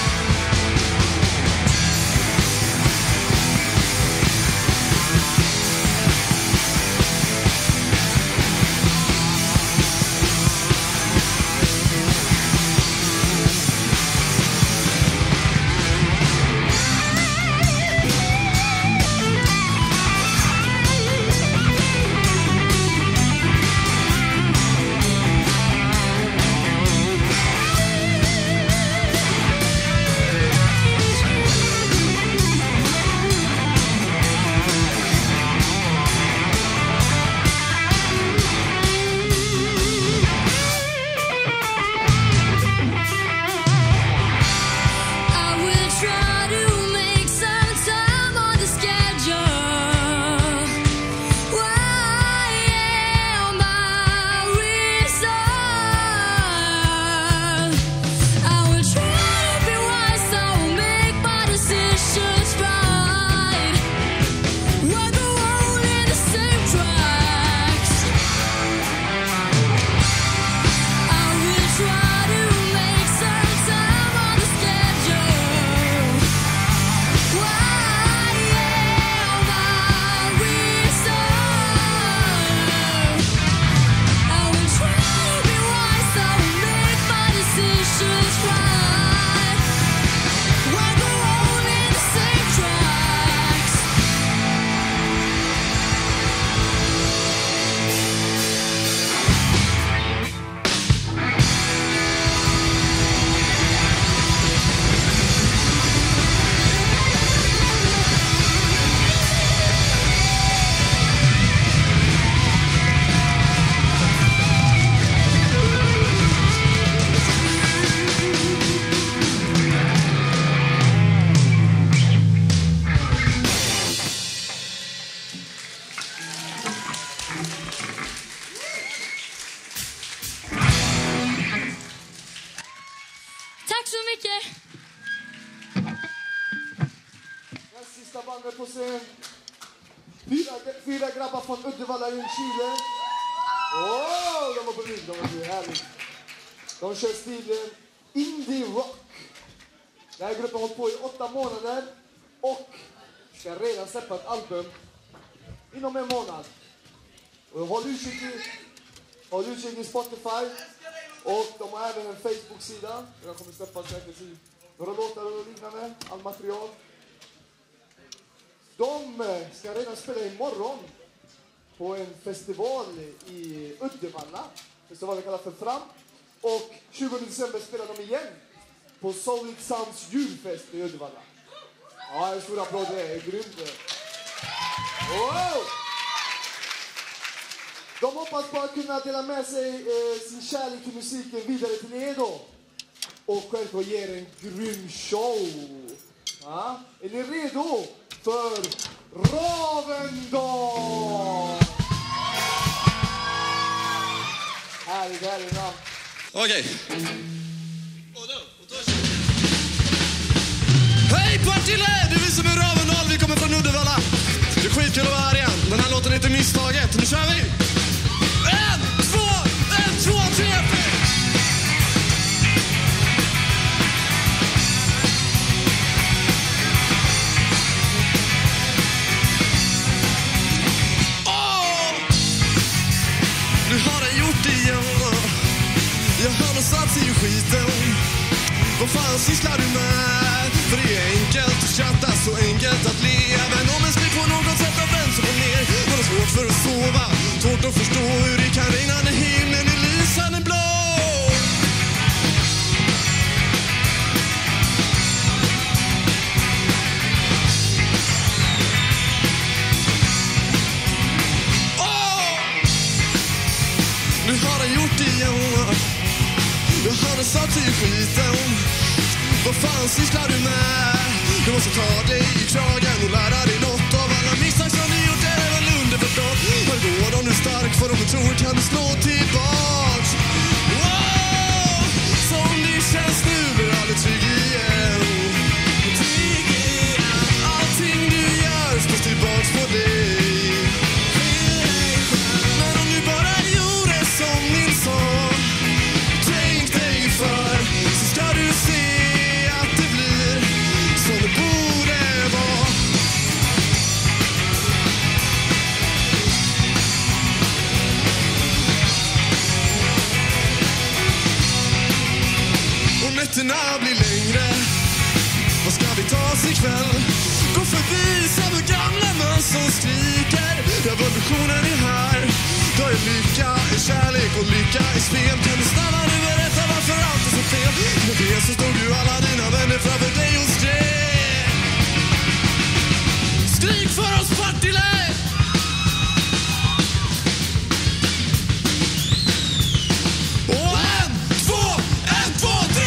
I will try to make some time on the schedule. Why am I reserved? I will try to be wise, I will make my decisions right. Walk around in the same tracks. I will try to make some time on the schedule. Why am I reserved? I will try to be wise, I will make my decisions right. Walk around in the same tracks. Tack så mycket.
Den sista bandet på scen. Fyra, fyra grabbar från Uddevalla i Chile. Åh, de var på rygg, de var härligt. De kör stilen indie rock. Den här gruppen har hållit på i åtta månader och ska redan släppa ett album inom en månad. Och håll utkik i, håll utkik i Spotify. Och de har även en Facebook-sida. Den kommer släppa säkert i några låtar och liknande, all material. De ska redan spela imorgon på en festival i Uddevalla. Festivalen kallas för Fram. Och tjugonde december spelar de igen på Solid Sounds julfest i Uddevalla. Ja, en stor applåd, det är grymt. Wow! De hoppas på att kunna dela med sig eh, sin kärlek till musiken vidare till er då. Och självklart ge er en grym show. Ja? Är ni redo för Ravendal? Härligt, härligt namn.
Okej. Hej Partille! Det är vi som är Ravendal, vi kommer från Uddevalla. Det är skitkul att vara här igen. Den här låten heter Misstaget. Nu kör vi! En, två, en, två, tre, fyra! Du har det gjort igen. Jag har nog satt sig i skiten. Vad fan sysslar du med? För det är enkelt att chatta, så enkelt att le. Även om en skriv på något sätt av vem som går ner. Man har svårt för att sova, svårt att förstå hur det kan regna när himlen är lysande blå. sa till skiten. Vad fan sysslar du med? Du måste ta dig i kragen och lära dig något av alla misstag som du gjort. Det är väl underförstått. Var går om du är stark, för om du tror kan du slå tillbaks. Wow! Som det känns nu blir aldrig trygg igen. Trygg igen. Allting du gör slås tillbaks på dig. Men om du bara gjorde som min sa, tänk dig för, så ska du se att det blir som det borde vara. Och nätterna blir längre. Vad ska vi ta oss ikväll? Gå förbi samma gamla man som skriker. Revolutionen är här. Då är lycka, är kärlek och lycka i spel. Kan du snälla nu berätta varför allt är så fel? Med det så stod ju alla dina vänner framför dig och skrek. Skrik för oss Partille! Och en, två, en, två, tre!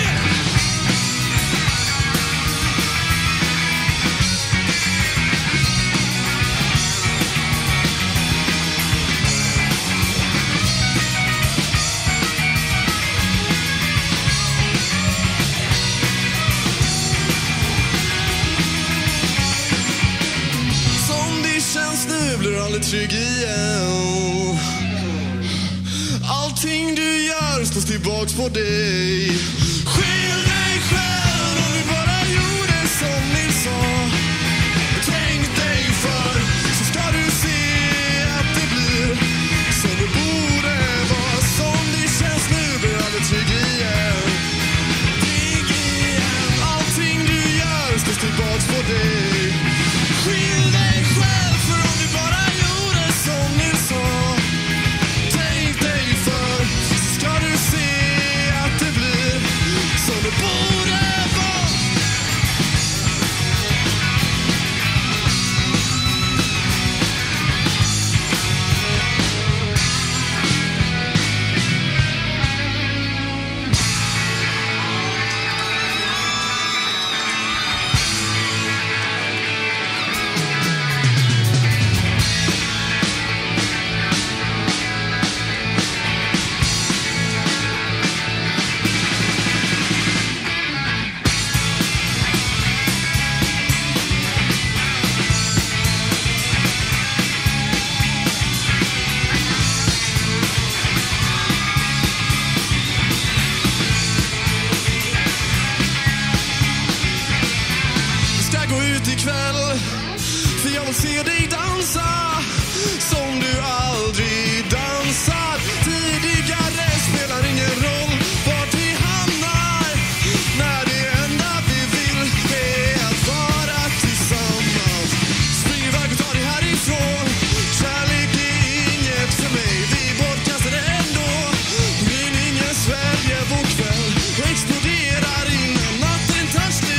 Nu blir aldrig trygg igen. Allting du gör slås tillbaks på dig. Skyll dig själv om du bara gjorde som ni sa. Tänk dig för, så ska du se att det blir som det borde vara. Som det känns nu blir aldrig trygg igen. Trygg igen. Allting du gör slås tillbaks på dig. Skyll dig själv för om du bara gjorde som ni sa. Tänk dig för, så ska du se att det blir som det borde vara. Ikväll, för jag vill se dig dansa som du aldrig dansat tidigare. Spelar ingen roll vart vi hamnar, när det enda vi vill är att vara tillsammans. Spring iväg och ta dig härifrån. Kärlek är inget för mig, vi bortkastar det ändå. Gryningen sväljer vår kväll och exploderar innan natten tar slut.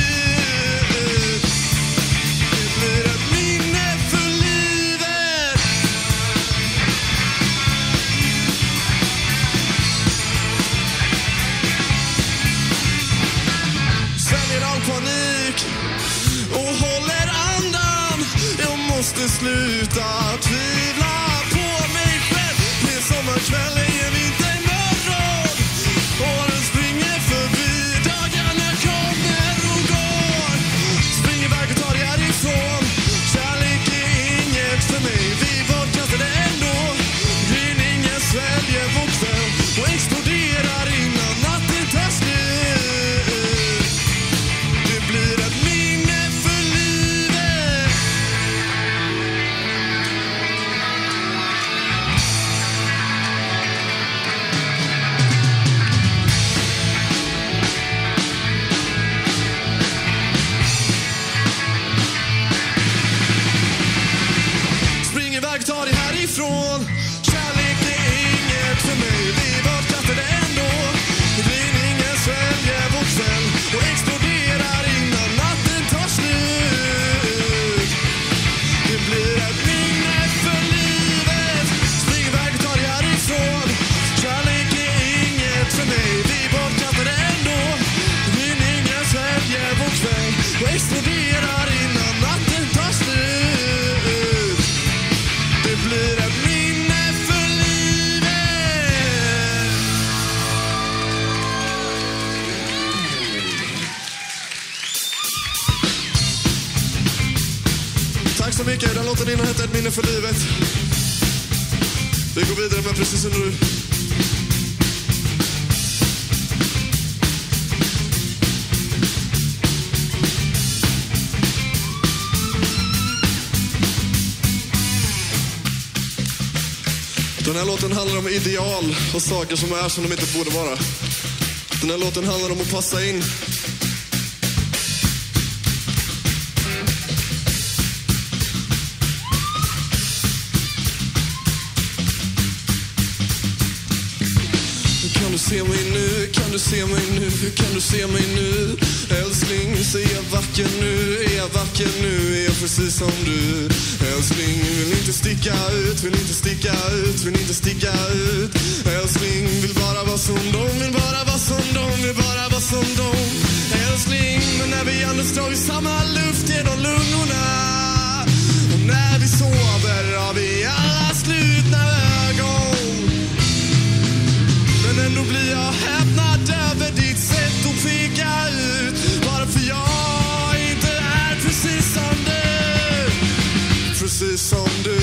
Panik och håller andan. Jag måste sluta tvivla på mig själv. Det är sommarkväll, det är vintermorgon. Åren springer förbi, dagarna kommer och går. Spring iväg och ta dig härifrån. Kärlek är inget för mig, vi bortkastar det ändå. Gryningen sväljer vår kväll och exploderar innan natten tar slut. Blir ett minne för livet. Spring iväg, ta dig härifrån. Kärlek är inget för mig, vi bortkastar det ändå. Gryningen sväljer vår kväll och exploderar innan natten tar slut. Det blir ett minne för livet. Spring iväg och ta dig härifrån. Kärlek är inget för mig, vi bortkastar det ändå. låten innan hette Ett minne för livet. Vi går vidare med Precis som du. Den här låten handlar om ideal och saker som är som de inte borde vara. Den här låten handlar om att passa in. Kan du se mig nu, kan du se mig nu, kan du se mig nu? Älskling, så är jag vacker nu, är jag vacker nu, är jag precis som du. Älskling, vill inte sticka ut, vill inte sticka ut, vill inte sticka ut. Älskling, vill bara vara som dem, vill bara vara som dem, vill bara vara som dem. Älskling, men när vi andas drar vi samma luft genom lungorna. Och när vi sover har vi alla slutna ögon. Men ändå blir jag häpnad över ditt sätt att peka ut. Bara för jag inte är precis som du. Precis som du.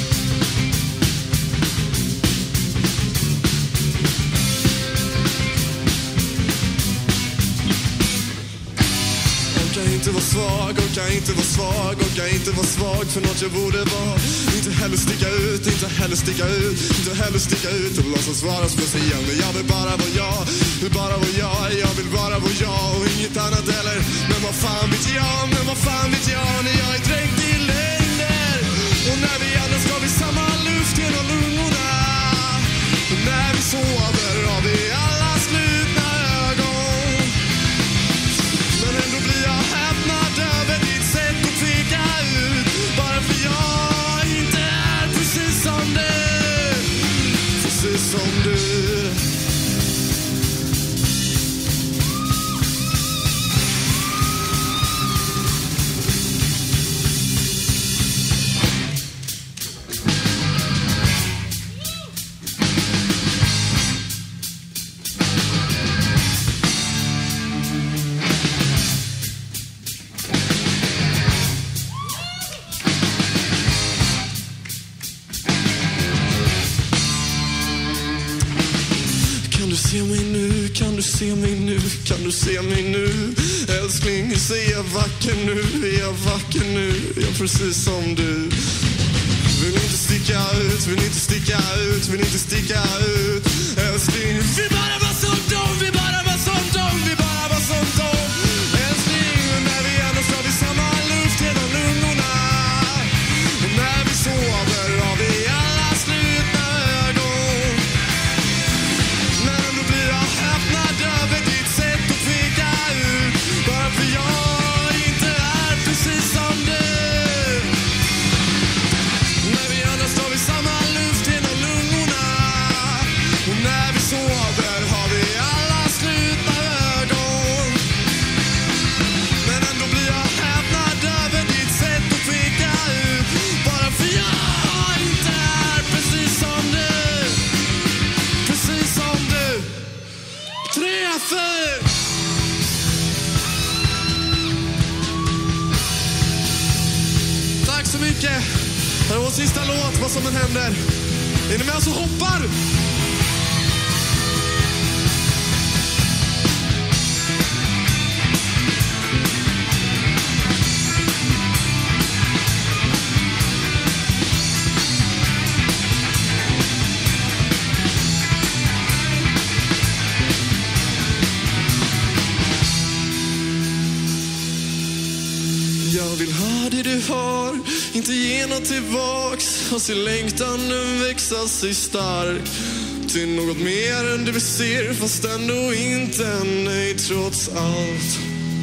Orkar inte vara svag, orkar inte vara svag, orkar inte vara svag för något jag borde vara. Inte heller sticka ut, inte heller sticka ut, inte heller sticka ut och låtsas vara speciell. Men jag vill bara vara jag, vill bara vara jag, jag vill bara vara jag och inget annat heller. Men vad fan vet jag, men vad fan vet jag när jag är dränkt i lögner. Och när vi andas har vi samma luft genom lungorna. Och när vi sover har vi alla slutna ögon. Men ändå blir jag häpnad över ditt sätt att peka ut. Bara för jag inte är precis som du. Precis som du. Se mig nu, kan du se mig nu, kan du se mig nu? Älskling, så är jag vacker nu, är jag vacker nu, är jag precis som du. Vill inte sticka ut, vill inte sticka ut, vill inte sticka ut. Älskling, vi bara var som dem, vi bara var som dem, vi bara var som dem. Älskling, när vi annars har vi samma luft genom lungorna. Och när vi sover har vi alla slutna ögon. Men då blir jag häpnad över ditt sätt att peka ut. Bara för jag inte är precis som du. När vi andas tar vi samma luft genom lungorna. Och när vi sover har vi alla slutna ögon. Men ändå blir jag häpnad över ditt sätt att peka ut. Bara för jag inte är precis som du. Precis som du. Tre, fyra. Tack så mycket. Det var vår sista låt, Vad som än händer. Är ni med oss och hoppar? Jag vill ha det du har, inte ge något tillbaks. Och se längtan växa sig stark till något mer än det vi ser, fast ändå inte nej trots allt.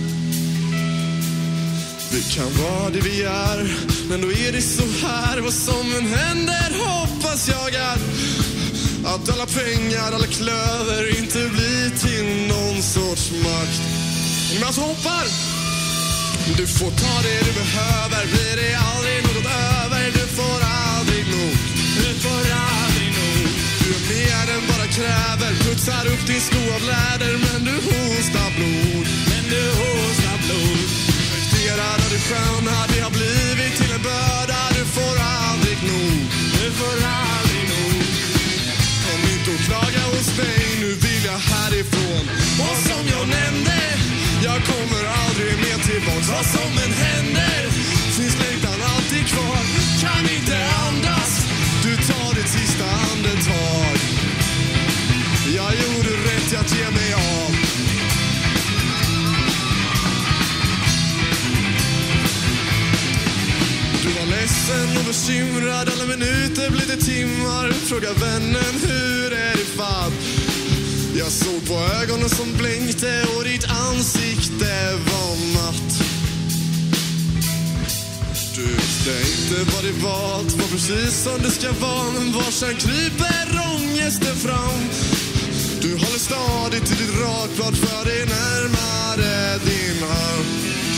Vi kan vara det vi är, men då är det så här. Vad som än händer hoppas jag att Att alla pengar, alla klöver inte blir till någon sorts makt. Men så hoppar! Du får ta det du behöver, blir det aldrig något över. Du får aldrig nog, du får aldrig nog. Du är mer än bara kräver, putsar upp din sko av läder. Men du hostar blod, men du hostar blod. Reflekterar av det sköna, det har blivit till en börda. Du
Och som jag nämnde, jag kommer aldrig mer tillbaks. Vad som än händer, finns längtan alltid kvar. Kan inte andas, du tar ditt sista andetag. Jag gjorde rätt att ge mig av. Du var ledsen och bekymrad, alla minuter blev det timmar. Fråga vännen, hur är det fall? Jag såg på ögonen som blänkte och ditt ansikte var matt. Du visste inte vad det var, det var precis som det ska vara. Men var sen kryper ångesten fram. Du håller stadigt till ditt rakblad för dig närmare din hand.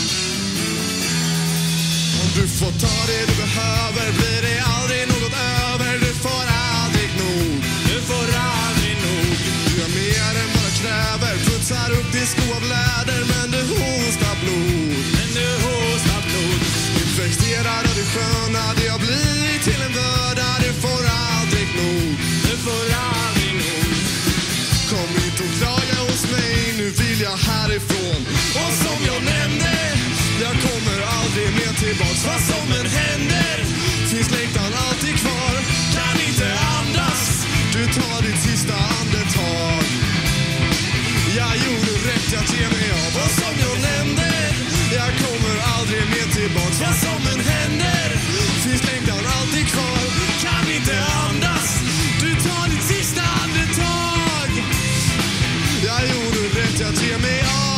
Om du får ta det du behöver blir det aldrig något över. Du får aldrig nog, du får aldrig nog. Du är mer än bara kräver, putsar upp din sko av läder. Men du hostar blod, men du hostar blod. Infekterad av det sköna, det har blivit till en börda. Du får aldrig nog, du får aldrig nog. Kom inte och klaga hos mig, nu vill jag härifrån. Och som jag nämnde, jag kommer aldrig mer tillbaks. Vad som än händer, finns längtan alltid kvar. Kan inte andas, du tar ditt sista andetag. Jag gjorde rätt att ge mig av. Och som jag nämnde, jag kommer aldrig mer tillbaks. Vad som än händer, finns längtan alltid kvar. Kan inte andas, du tar ditt sista andetag. Jag gjorde rätt att ge mig av.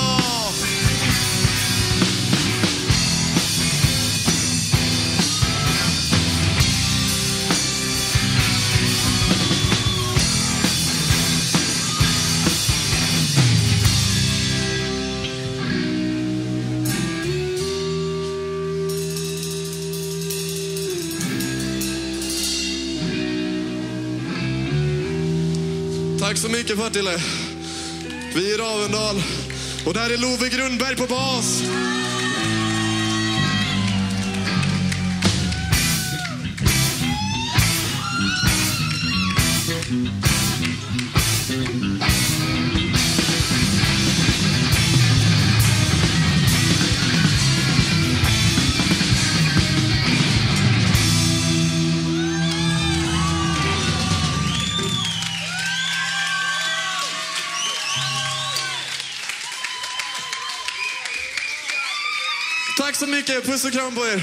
Tack så mycket Partille. Vi är Ravendal och där är Love Grundberg på bas. Tack så mycket, puss och kram på er.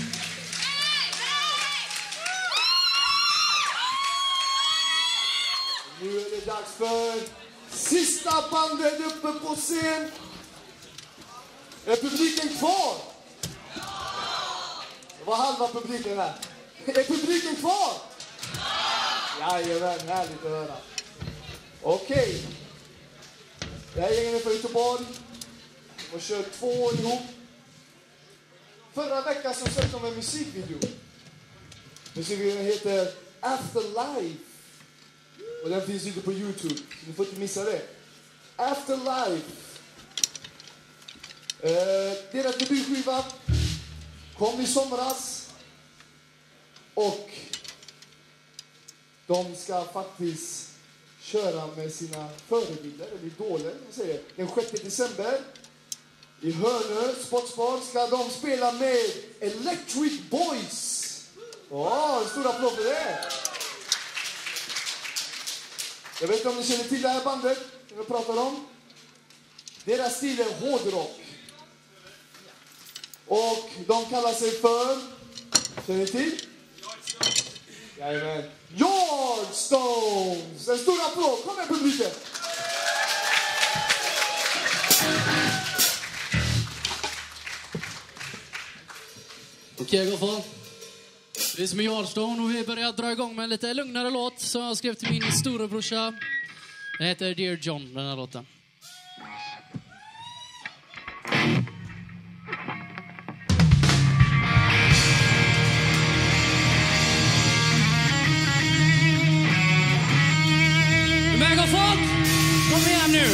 Nu är det dags för sista bandet uppe på scen. Är publiken kvar? Det var halva publiken här. Är publiken kvar? Jajamän, härligt att höra. Okej. Det här gängen är från Göteborg. De har kört två år ihop. Förra veckan så släppte de en musikvideo. Musikvideon heter Afterlife. Och den finns ute på YouTube. Så ni får inte missa det. Afterlife. Eh, deras debutskiva kom i somras. Och de ska faktiskt köra med sina förebilder, eller idoler, man säger. Den sjätte december. I Hönö, Sportspar, ska de spela med Electric Boys. Åh, en stor applåd för det. Jag vet inte om ni känner till det här bandet som jag pratar om. Deras stil är hårdrock. Och de kallar sig för... Känner ni till? Jajamän. Yardstones! En stor applåd. Kom igen publiken.
Okej, gå för. Vi är som Yardstone och vi börjar dra igång med en lite lugnare låt som jag skrev till min storebrorsa. Den heter Dear John, den här låten. Men gå folk! Kom igen nu!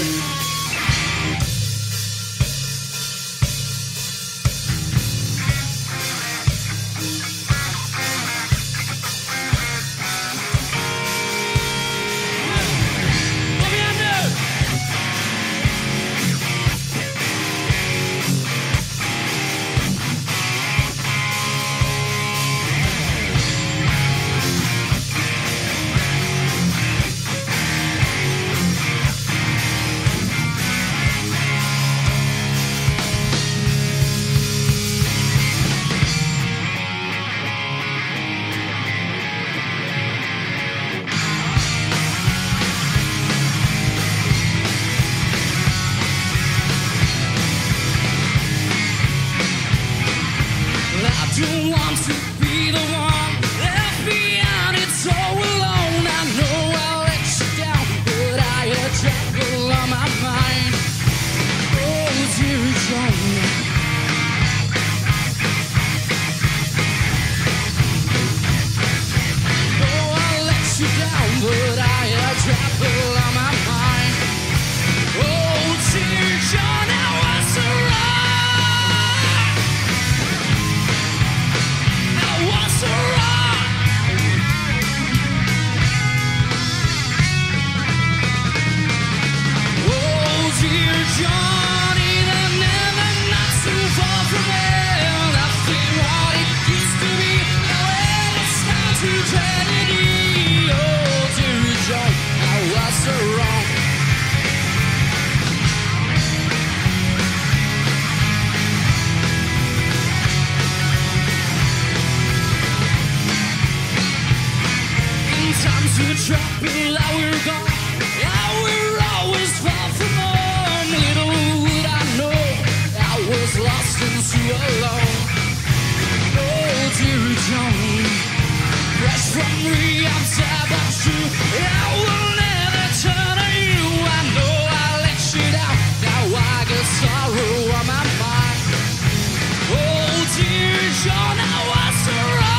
to trap it like we're gone. Yeah, we're always far from home. Little would I know I was lost and so alone. Oh, dear John, fresh from rehab, sad but true. I will never turn on you. I know I let you down. Now I got sorrow on my mind. Oh, dear John, I was so wrong.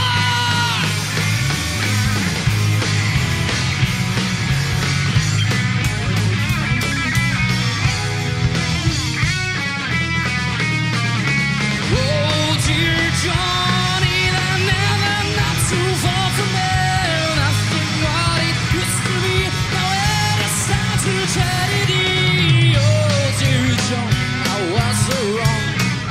Oh, dear Johnny, they're never not too far from me. Nothing what it used to be. Now it is time to tragedy. Oh, dear John, I was so wrong.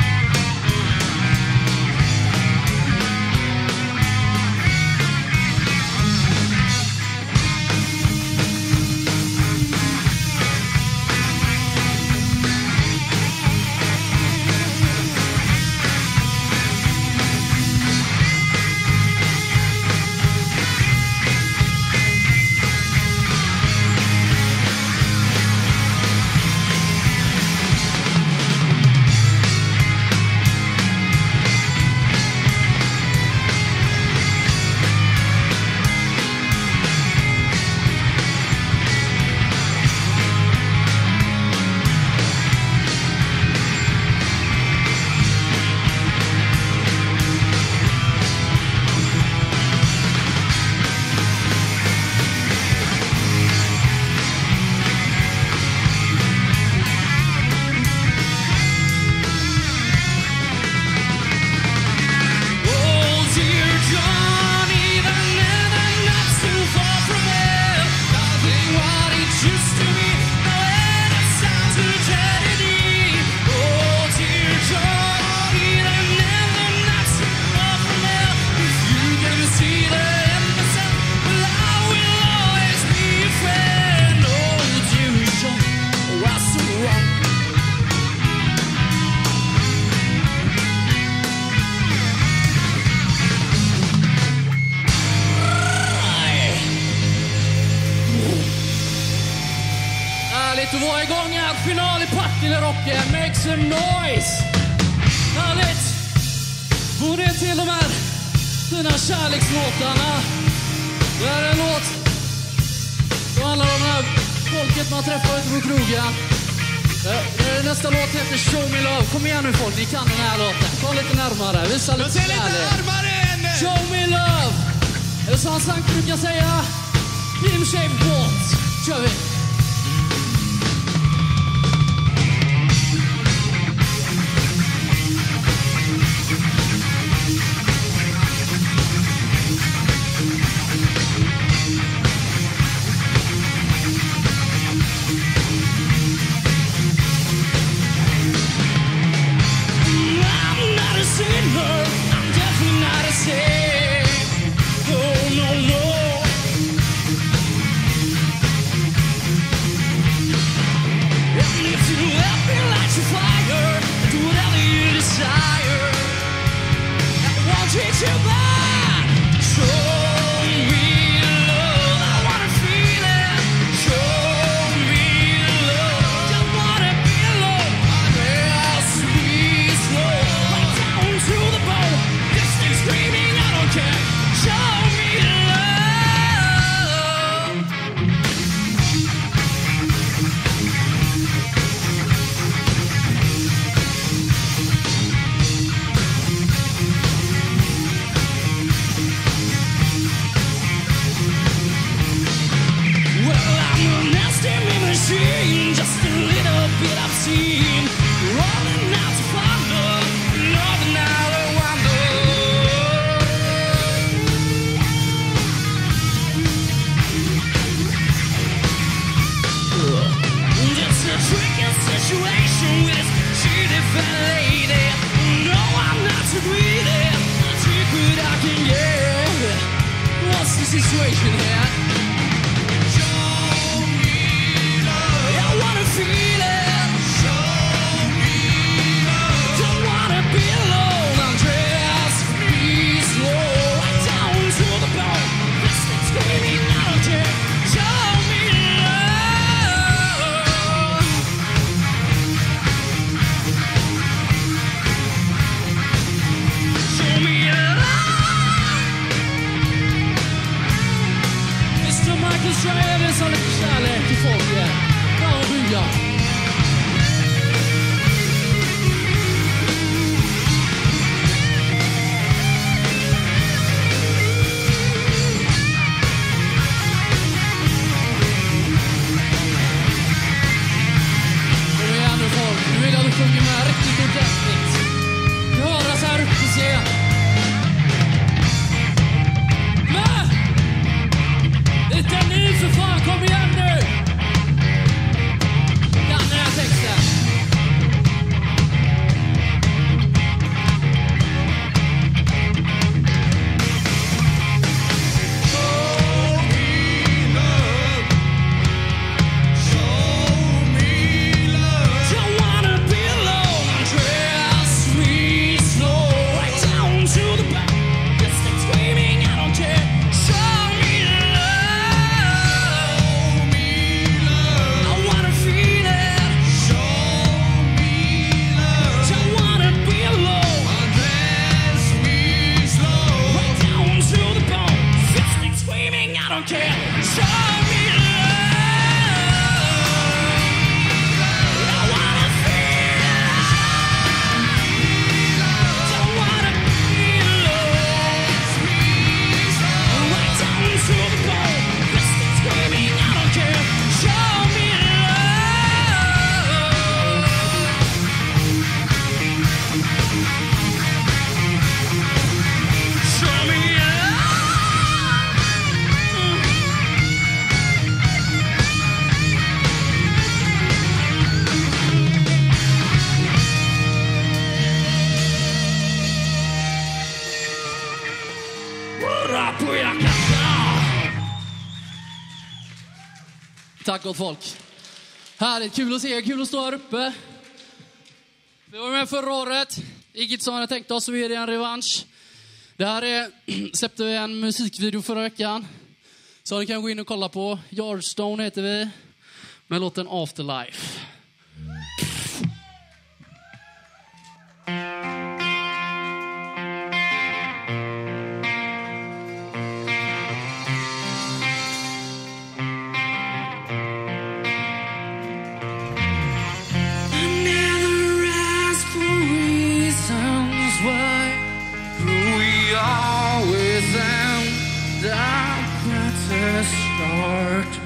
Härligt att vara igång här. Final i Partille-rocken. Make some noise. Härligt. Borde det till de här fina kärlekslåtarna. Det här är en låt som handlar om det här folket man träffar ute på krogen. Nästa låt heter Show Me Love. Kom igen nu folk, ni kan den här låten. Kom lite närmare, visa lite
lite närmare än.
Show Me Love. Eller som Sank brukar säga, Kim Shape Waltz. Kör vi. Situation here. Show me love. I wanna feel it. Show me love. Don't wanna be alone. I'm dressed, be slow. Right down to the bone. This thing's screaming out of jail.
Australien som lite kärlek till folket. Bra att bygga. Kom igen nu folk, nu vill jag att du sjunger med riktigt ordentligt. Du höras här uppe på scen. Men! Det är ni för fan, kom igen nu! Ja, den här texten. Tack gott folk. Härligt, kul att se, kul att stå här uppe. Vi var med förra året. Inget som jag tänkte oss, så är det en revansch. Det här är, släppte vi en musikvideo förra veckan. Så ni kan gå in och kolla på. Yardstone heter vi. Med låten Afterlife.
Start.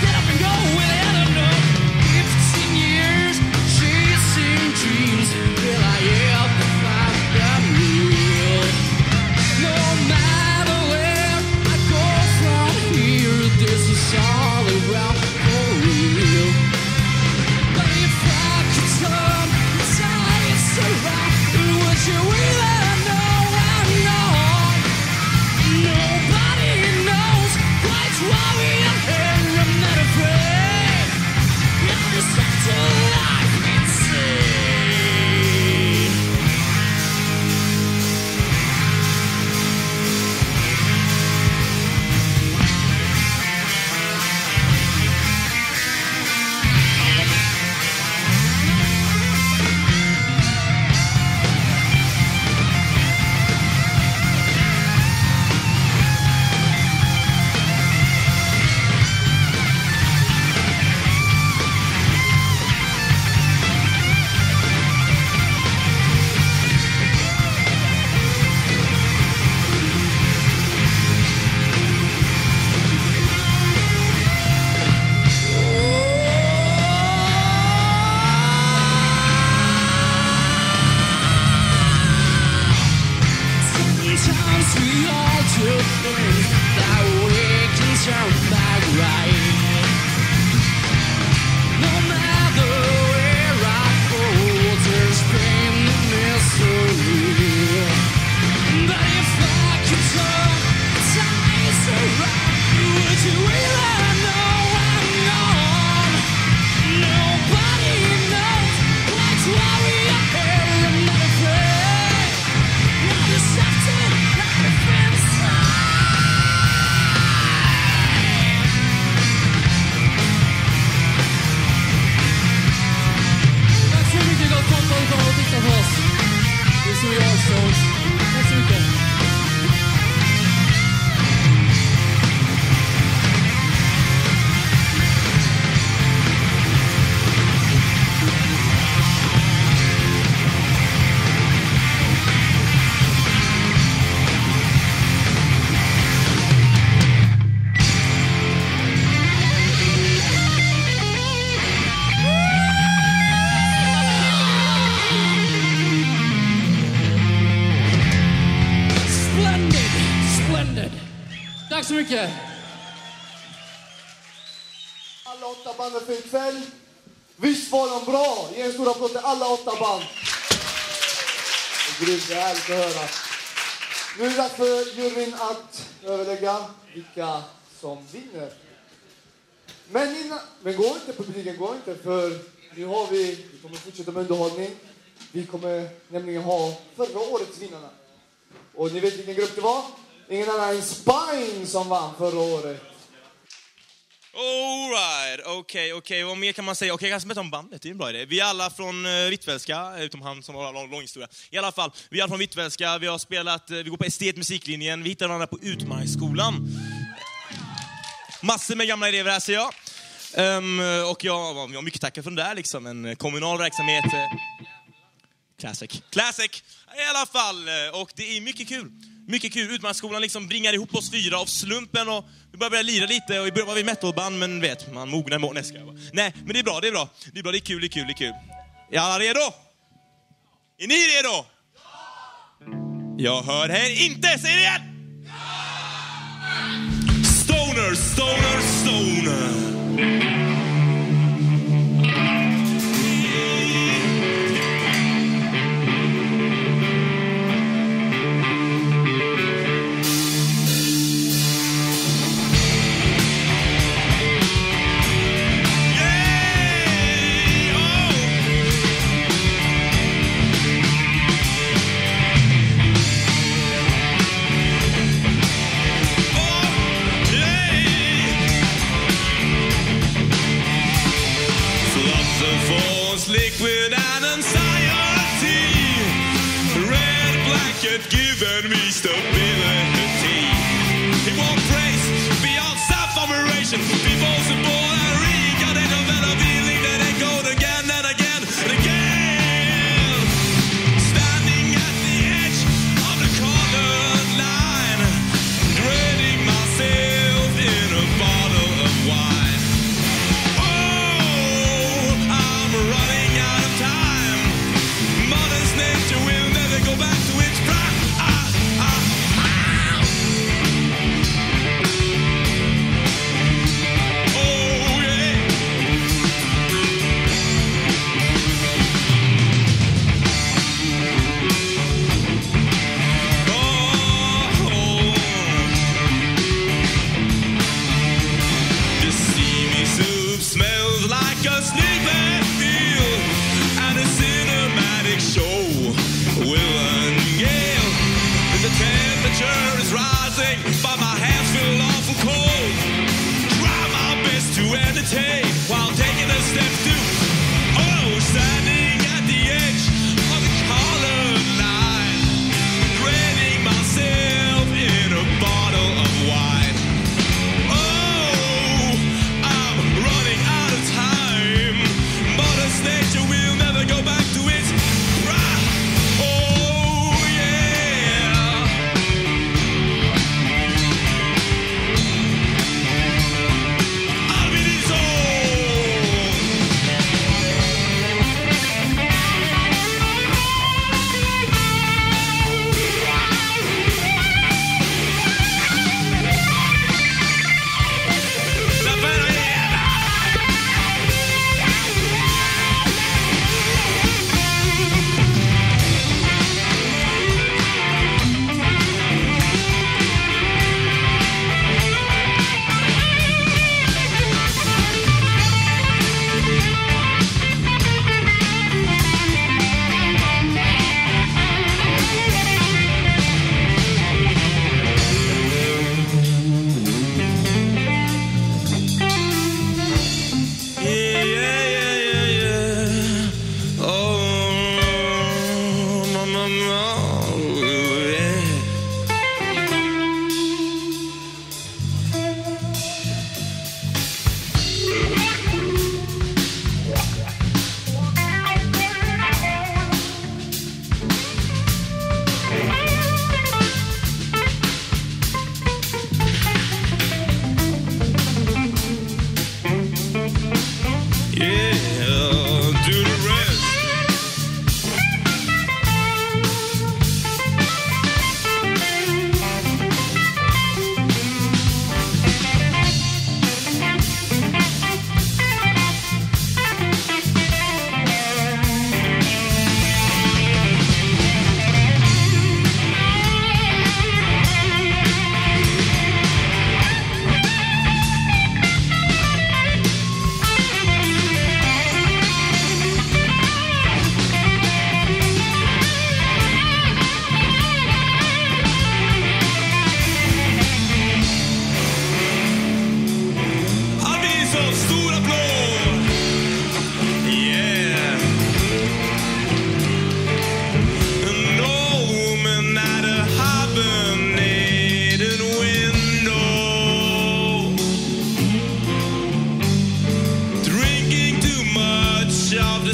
Dreams
Tack så mycket.
Alla åtta banden för ikväll. Visst var de bra? Ge en stor applåd till alla åtta band. Det är grymt, det är härligt att höra. Nu är det dags för juryn att överlägga vilka som vinner. Men innan... Men gå inte, publiken, gå inte, för nu har vi... Vi kommer fortsätta med underhållning. Vi kommer nämligen ha förra årets vinnarna. Och ni vet vilken grupp det var? Ingen annan än Spine som vann förra året.
All right, okej, okay, okej. Okay. Vad mer kan man säga? Okej, okay, jag kan berätta om bandet, det är en bra idé. Vi är alla från uh, Hvitfeldtska, utom han som har en lång, lång historia. I alla fall, vi är alla från Hvitfeldtska, vi har spelat, uh, vi går på estet musiklinjen, vi hittar varandra på Utmarksskolan. Massor med gamla elever här, ser jag. Um, och jag, jag har mycket tackar för det där, liksom. En kommunal verksamhet. Uh, classic. Classic! I alla fall, och det är mycket kul. Mycket kul. Utmarksskolan liksom bringar ihop oss fyra av slumpen och vi börjar börja lira lite och i början var vi metalband, men vet, man mognar må nästa gång. Nej, men det är bra, det är bra. Det är bra, det är kul, det är kul, det är kul. Är alla redo? Är ni redo? Jag hör här inte, säg det igen! Stoner, stoner, stoner. Liquid and anxiety, red blanket giving me stability. He won't praise beyond self-operation. People support and read, got a better feeling that they go again and again and again. Standing at the edge of the colored line, dreading myself in a bottle of wine. Running out of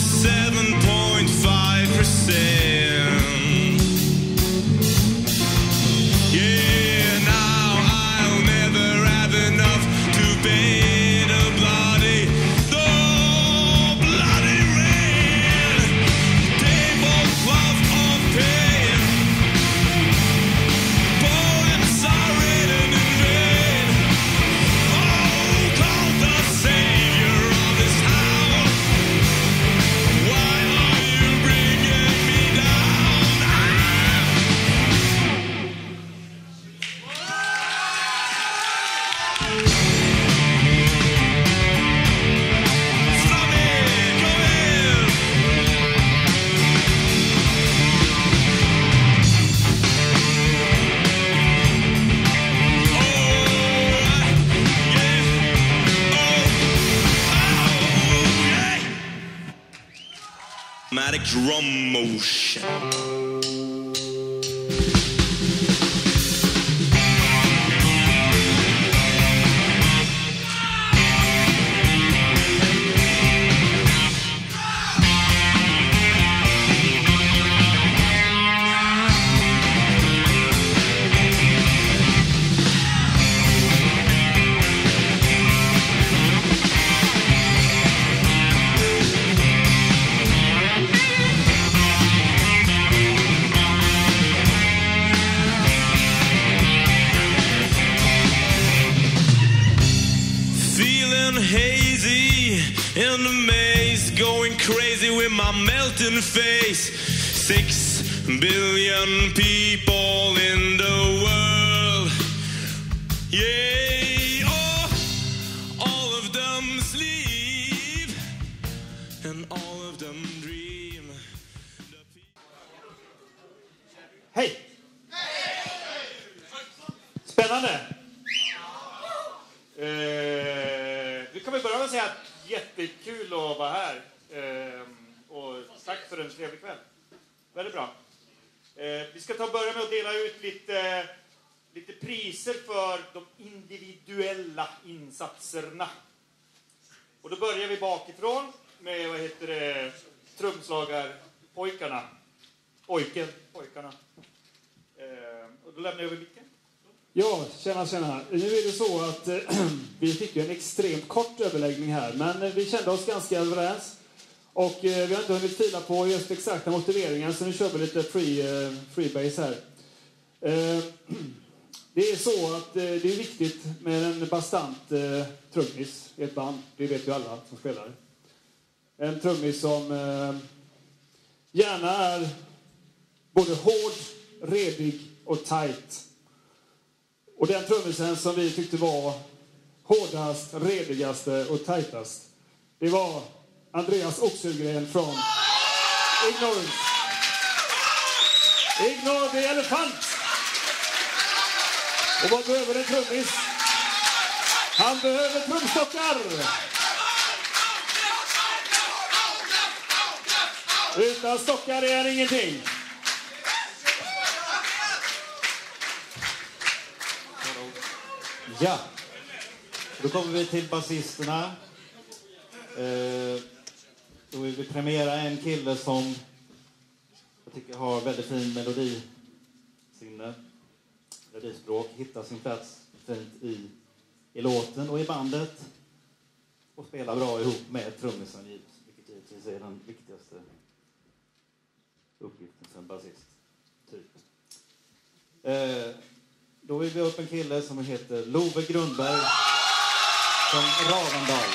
seven point five percent. Yeah, now I'll never have enough to pay the bloody, the bloody rent. Tablecloth of pain, poems are written in vain. Oh, call the savior of this town. Why are you bringing me down? Ah! Snabby, kom in! Matic drum motion. Feeling hazy in the maze, going crazy with my melting face. Six billion people in the world. Yeah, oh, all of them sleep and all of them dream.
Hej! Spännande! Eh, vi kan väl börja med att säga att jättekul att vara här. Eh, och tack för en trevlig kväll. Väldigt bra. Eh, vi ska ta och börja med att dela ut lite, lite priser för de individuella insatserna. Och då börjar vi bakifrån med, vad heter det, trumslagarpojkarna. Pojken, pojkarna. Eh, och då lämnar jag över micken.
Ja, tjena, tjena. Nu är det så att eh, vi fick ju en extremt kort överläggning här, men eh, vi kände oss ganska överens. Och eh, vi har inte hunnit fila på just exakta motiveringar, så nu kör vi lite free, eh, freebase här. Eh, det är så att eh, det är viktigt med en bastant eh, trummis i ett band. Det vet ju alla som spelar. En trummis som eh, gärna är både hård, redig och tight. Och den trummisen som vi tyckte var hårdast, redigaste och tajtast, det var Andreas Oxelgren från Ignorance. Ignore the Elephant! Och vad behöver en trummis? Han behöver trumstockar! Utan stockar är han ingenting.
Ja, då kommer vi till basisterna. Eh, då vill vi premiera en kille som jag tycker har väldigt fin melodisinne, melodispråk, hittar sin plats fint i, i låten och i bandet och spelar bra ihop med trummisen, vilket givetvis är den viktigaste uppgiften som basist. Typ. Eh, Då vill vi upp en kille som heter Love Grundberg från Ravendal.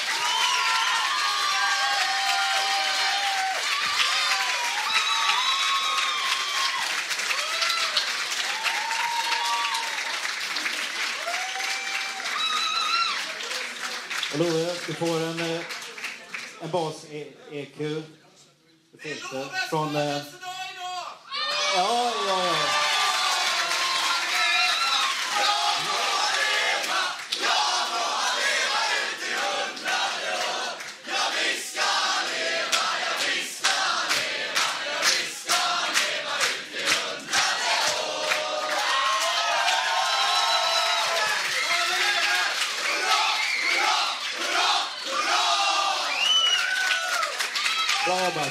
Och Love, du får en, en bas-E Q från... Ja, ja, ja.
Bra jobbat.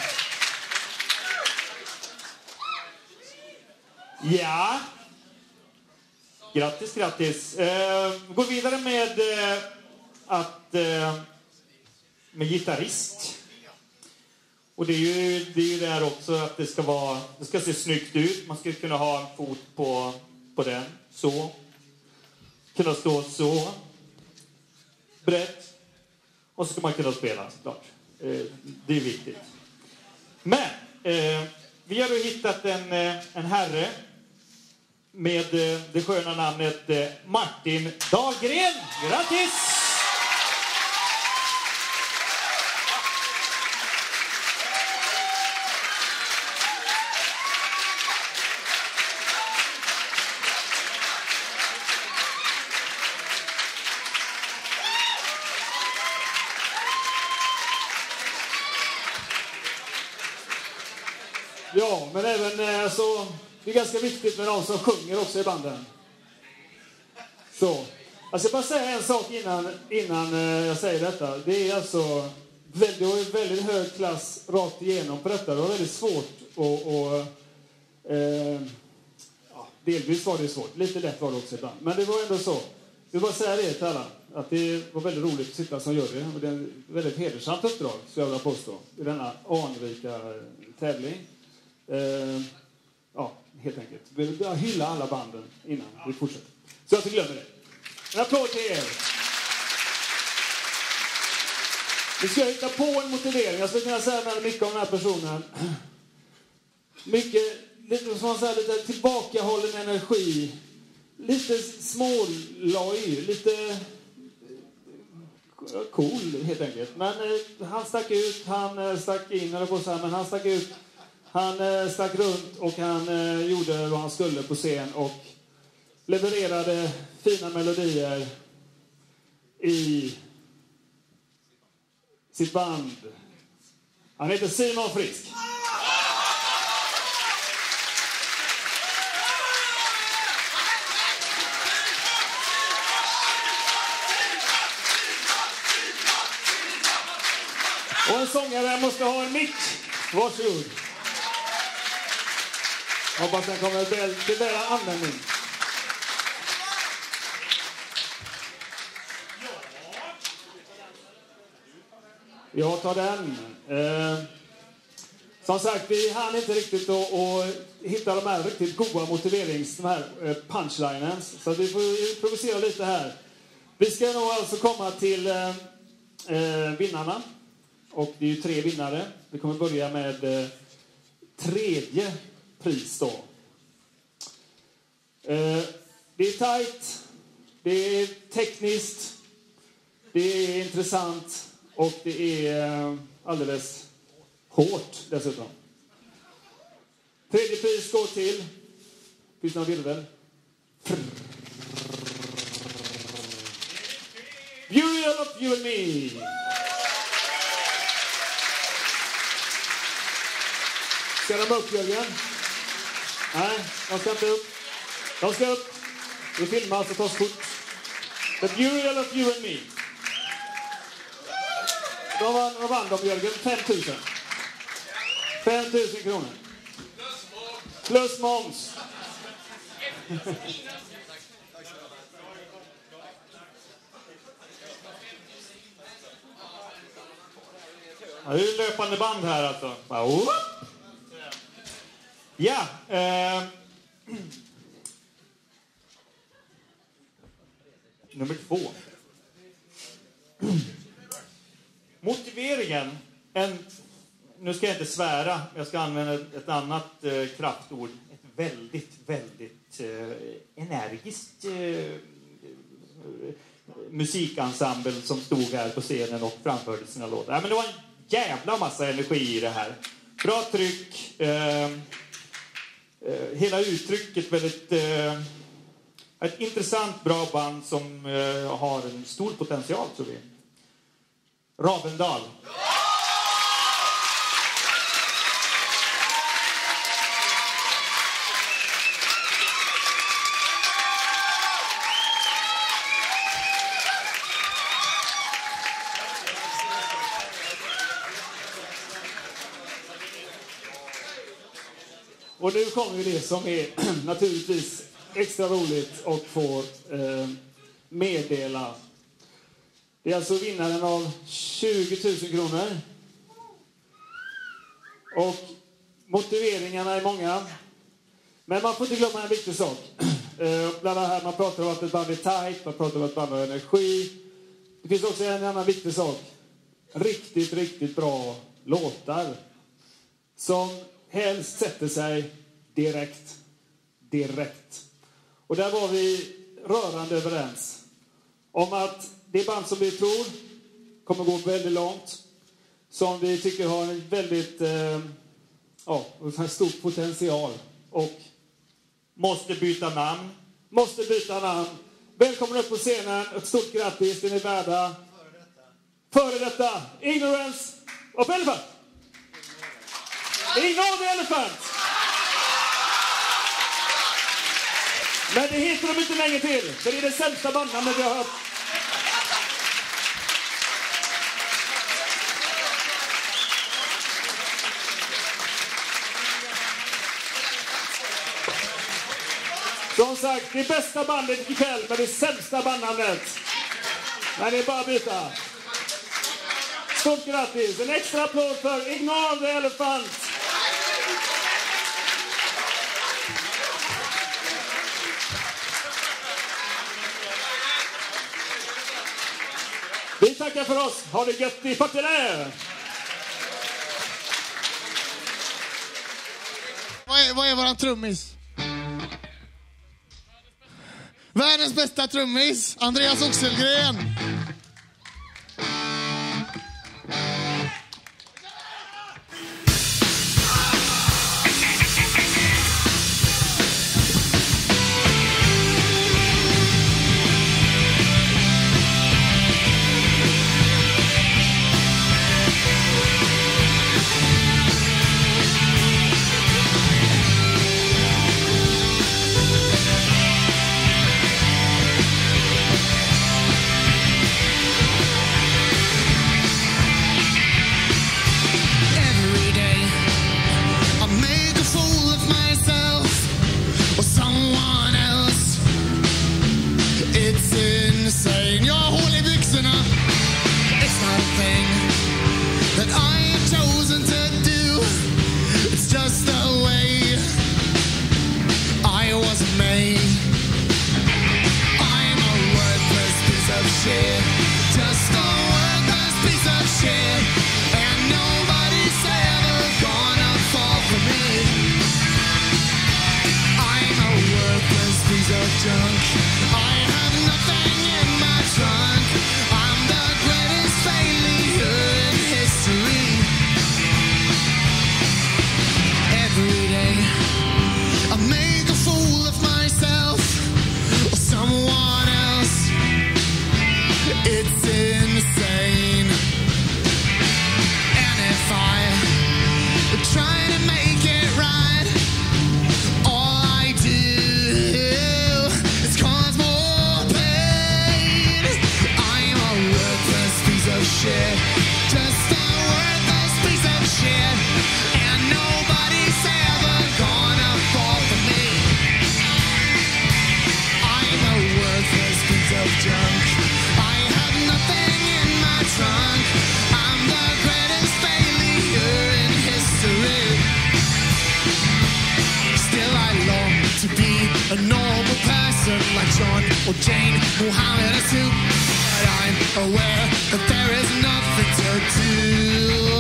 Ja. Grattis, grattis. Eh, gå vidare med eh, att eh, med gitarrist. Och det är ju det är ju där också att det ska vara det ska se snyggt ut. Man ska kunna ha en fot på på den så. Kunna stå så. Brett. Och så ska man kunna spela såklart. Eh, det är viktigt. Men eh, vi har då hittat en eh, en herre med eh, det sköna namnet eh, Martin Dahlgren. Grattis! Ja, men även eh, så det är ganska viktigt med de som sjunger också i banden. Så, jag ska bara säga en sak innan, innan eh, jag säger detta. Det är alltså väldigt, det var väldigt hög klass rakt igenom på detta. Det var väldigt svårt och, och eh, ja, delvis var det svårt. Lite lätt var det också ibland. Men det var ändå så. Jag vill bara säga det till alla. Att det var väldigt roligt att sitta som jury. Och det är ett väldigt hedersamt uppdrag, så jag vill påstå. I denna anrika tävling. Eh, ja, helt enkelt. Vi vill hylla alla banden innan vi fortsätter. Så jag inte glömmer det. En applåd till er. Vi ska hitta på en motivering. Jag skulle kunna säga mycket om den här personen. Mycket, lite, som man säger, lite tillbakahållen energi. Lite småloj. Lite cool, helt enkelt. Men eh, han stack ut, han eh, stack in, eller på så här, men han stack ut. Han eh, stack runt och han eh, gjorde vad han skulle på scen och levererade fina melodier i sitt band. Han heter Simon Frisk. Och en sångare måste ha en mick. Varsågod. Hoppas den kommer väl till väl användning. Jag tar den. Eh, som sagt, vi hann inte riktigt att, att hitta de här riktigt goda motiverings, de här eh, punchlines. Så vi får improvisera lite här. Vi ska nog alltså komma till eh, eh, vinnarna. Och det är ju tre vinnare. Vi kommer börja med eh, tredje pris då. Eh, det är tajt. Det är tekniskt. Det är intressant. Och det är eh, alldeles hårt dessutom. Tredje pris går till... Finns det någon virvel? Burial of You and Me. Ska de upp, Jörgen? Nej, de ska inte upp. De ska upp. Vi filmar så tas kort. The Burial of You and Me. De vann, de vann de, Jörgen. fem tusen. fem tusen kronor. Plus moms. Ja, det är löpande band här alltså. Ja. Eh. Nummer två. Motiveringen. En, nu ska jag inte svära. Jag ska använda ett annat eh, kraftord. Ett väldigt, väldigt eh, energiskt eh, musikensemble som stod här på scenen och framförde sina låtar. Ja, men det var en jävla massa energi i det här. Bra tryck. Eh, eh, hela uttrycket väldigt... Eh, ett intressant, bra band som eh, har en stor potential, tror vi. Ravendal. Och nu kommer ju det som är naturligtvis extra roligt och får eh, meddela. Det är alltså vinnaren av tjugo tusen kronor. Och motiveringarna är många. Men man får inte glömma en viktig sak. Eh, bland annat här, man pratar om att ett band är tight, man pratar om att ett band har energi. Det finns också en annan viktig sak. Riktigt, riktigt bra låtar. Som helst sätter sig direkt. Direkt. Och där var vi rörande överens. Om att det band som vi tror kommer gå väldigt långt. Som vi tycker har en väldigt eh, ja, en stor potential. Och
måste byta namn.
Måste byta namn. Välkommen upp på scenen. Ett stort grattis. Det är ni värda. Före detta. Ignorance of Elephant. Ignore the Elephant. Men det heter de inte länge till. För det är det sämsta bandnamnet vi har hört. Som sagt, det bästa bandet ikväll med det sämsta bandnamnet. Men det är bara att byta. Stort grattis. En extra applåd för Ignore the Elephant. Vi tackar för oss. Ha det gött i Partille.
Vad är, vad är våran trummis? Världens bästa trummis, Andreas Oxelgren.
A normal person like John or Jane, Mohammed or Sue. But I'm aware that there is nothing to do.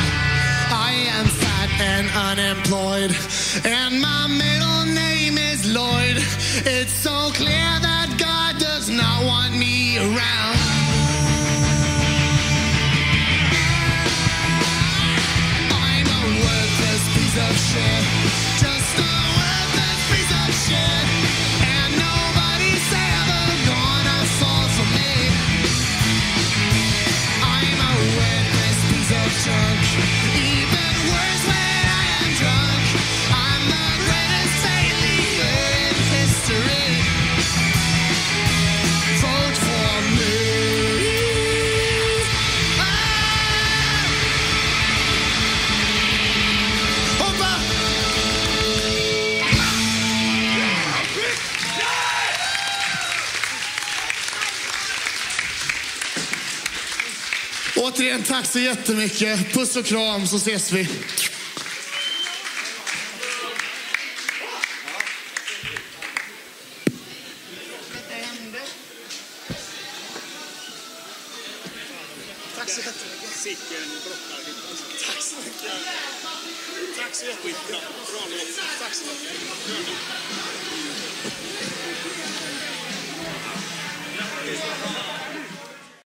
I am fat and unemployed, and my middle name is Lloyd. It's so clear that God does not want me around. I'm a worthless piece of shit. Just a worthless piece of shit. And nobody's ever gonna fall for me. I'm a worthless piece of junk. Even worse when I am drunk. I'm the greatest failure in history. Vote for me. Ah! Hoppa!
återigen, tack så jättemycket. Puss och kram, så ses vi.
Tack så jättemycket. Sicken brottarhyttan. Tack så mycket. Tack så jättemycket. Bra låt. Tack så mycket.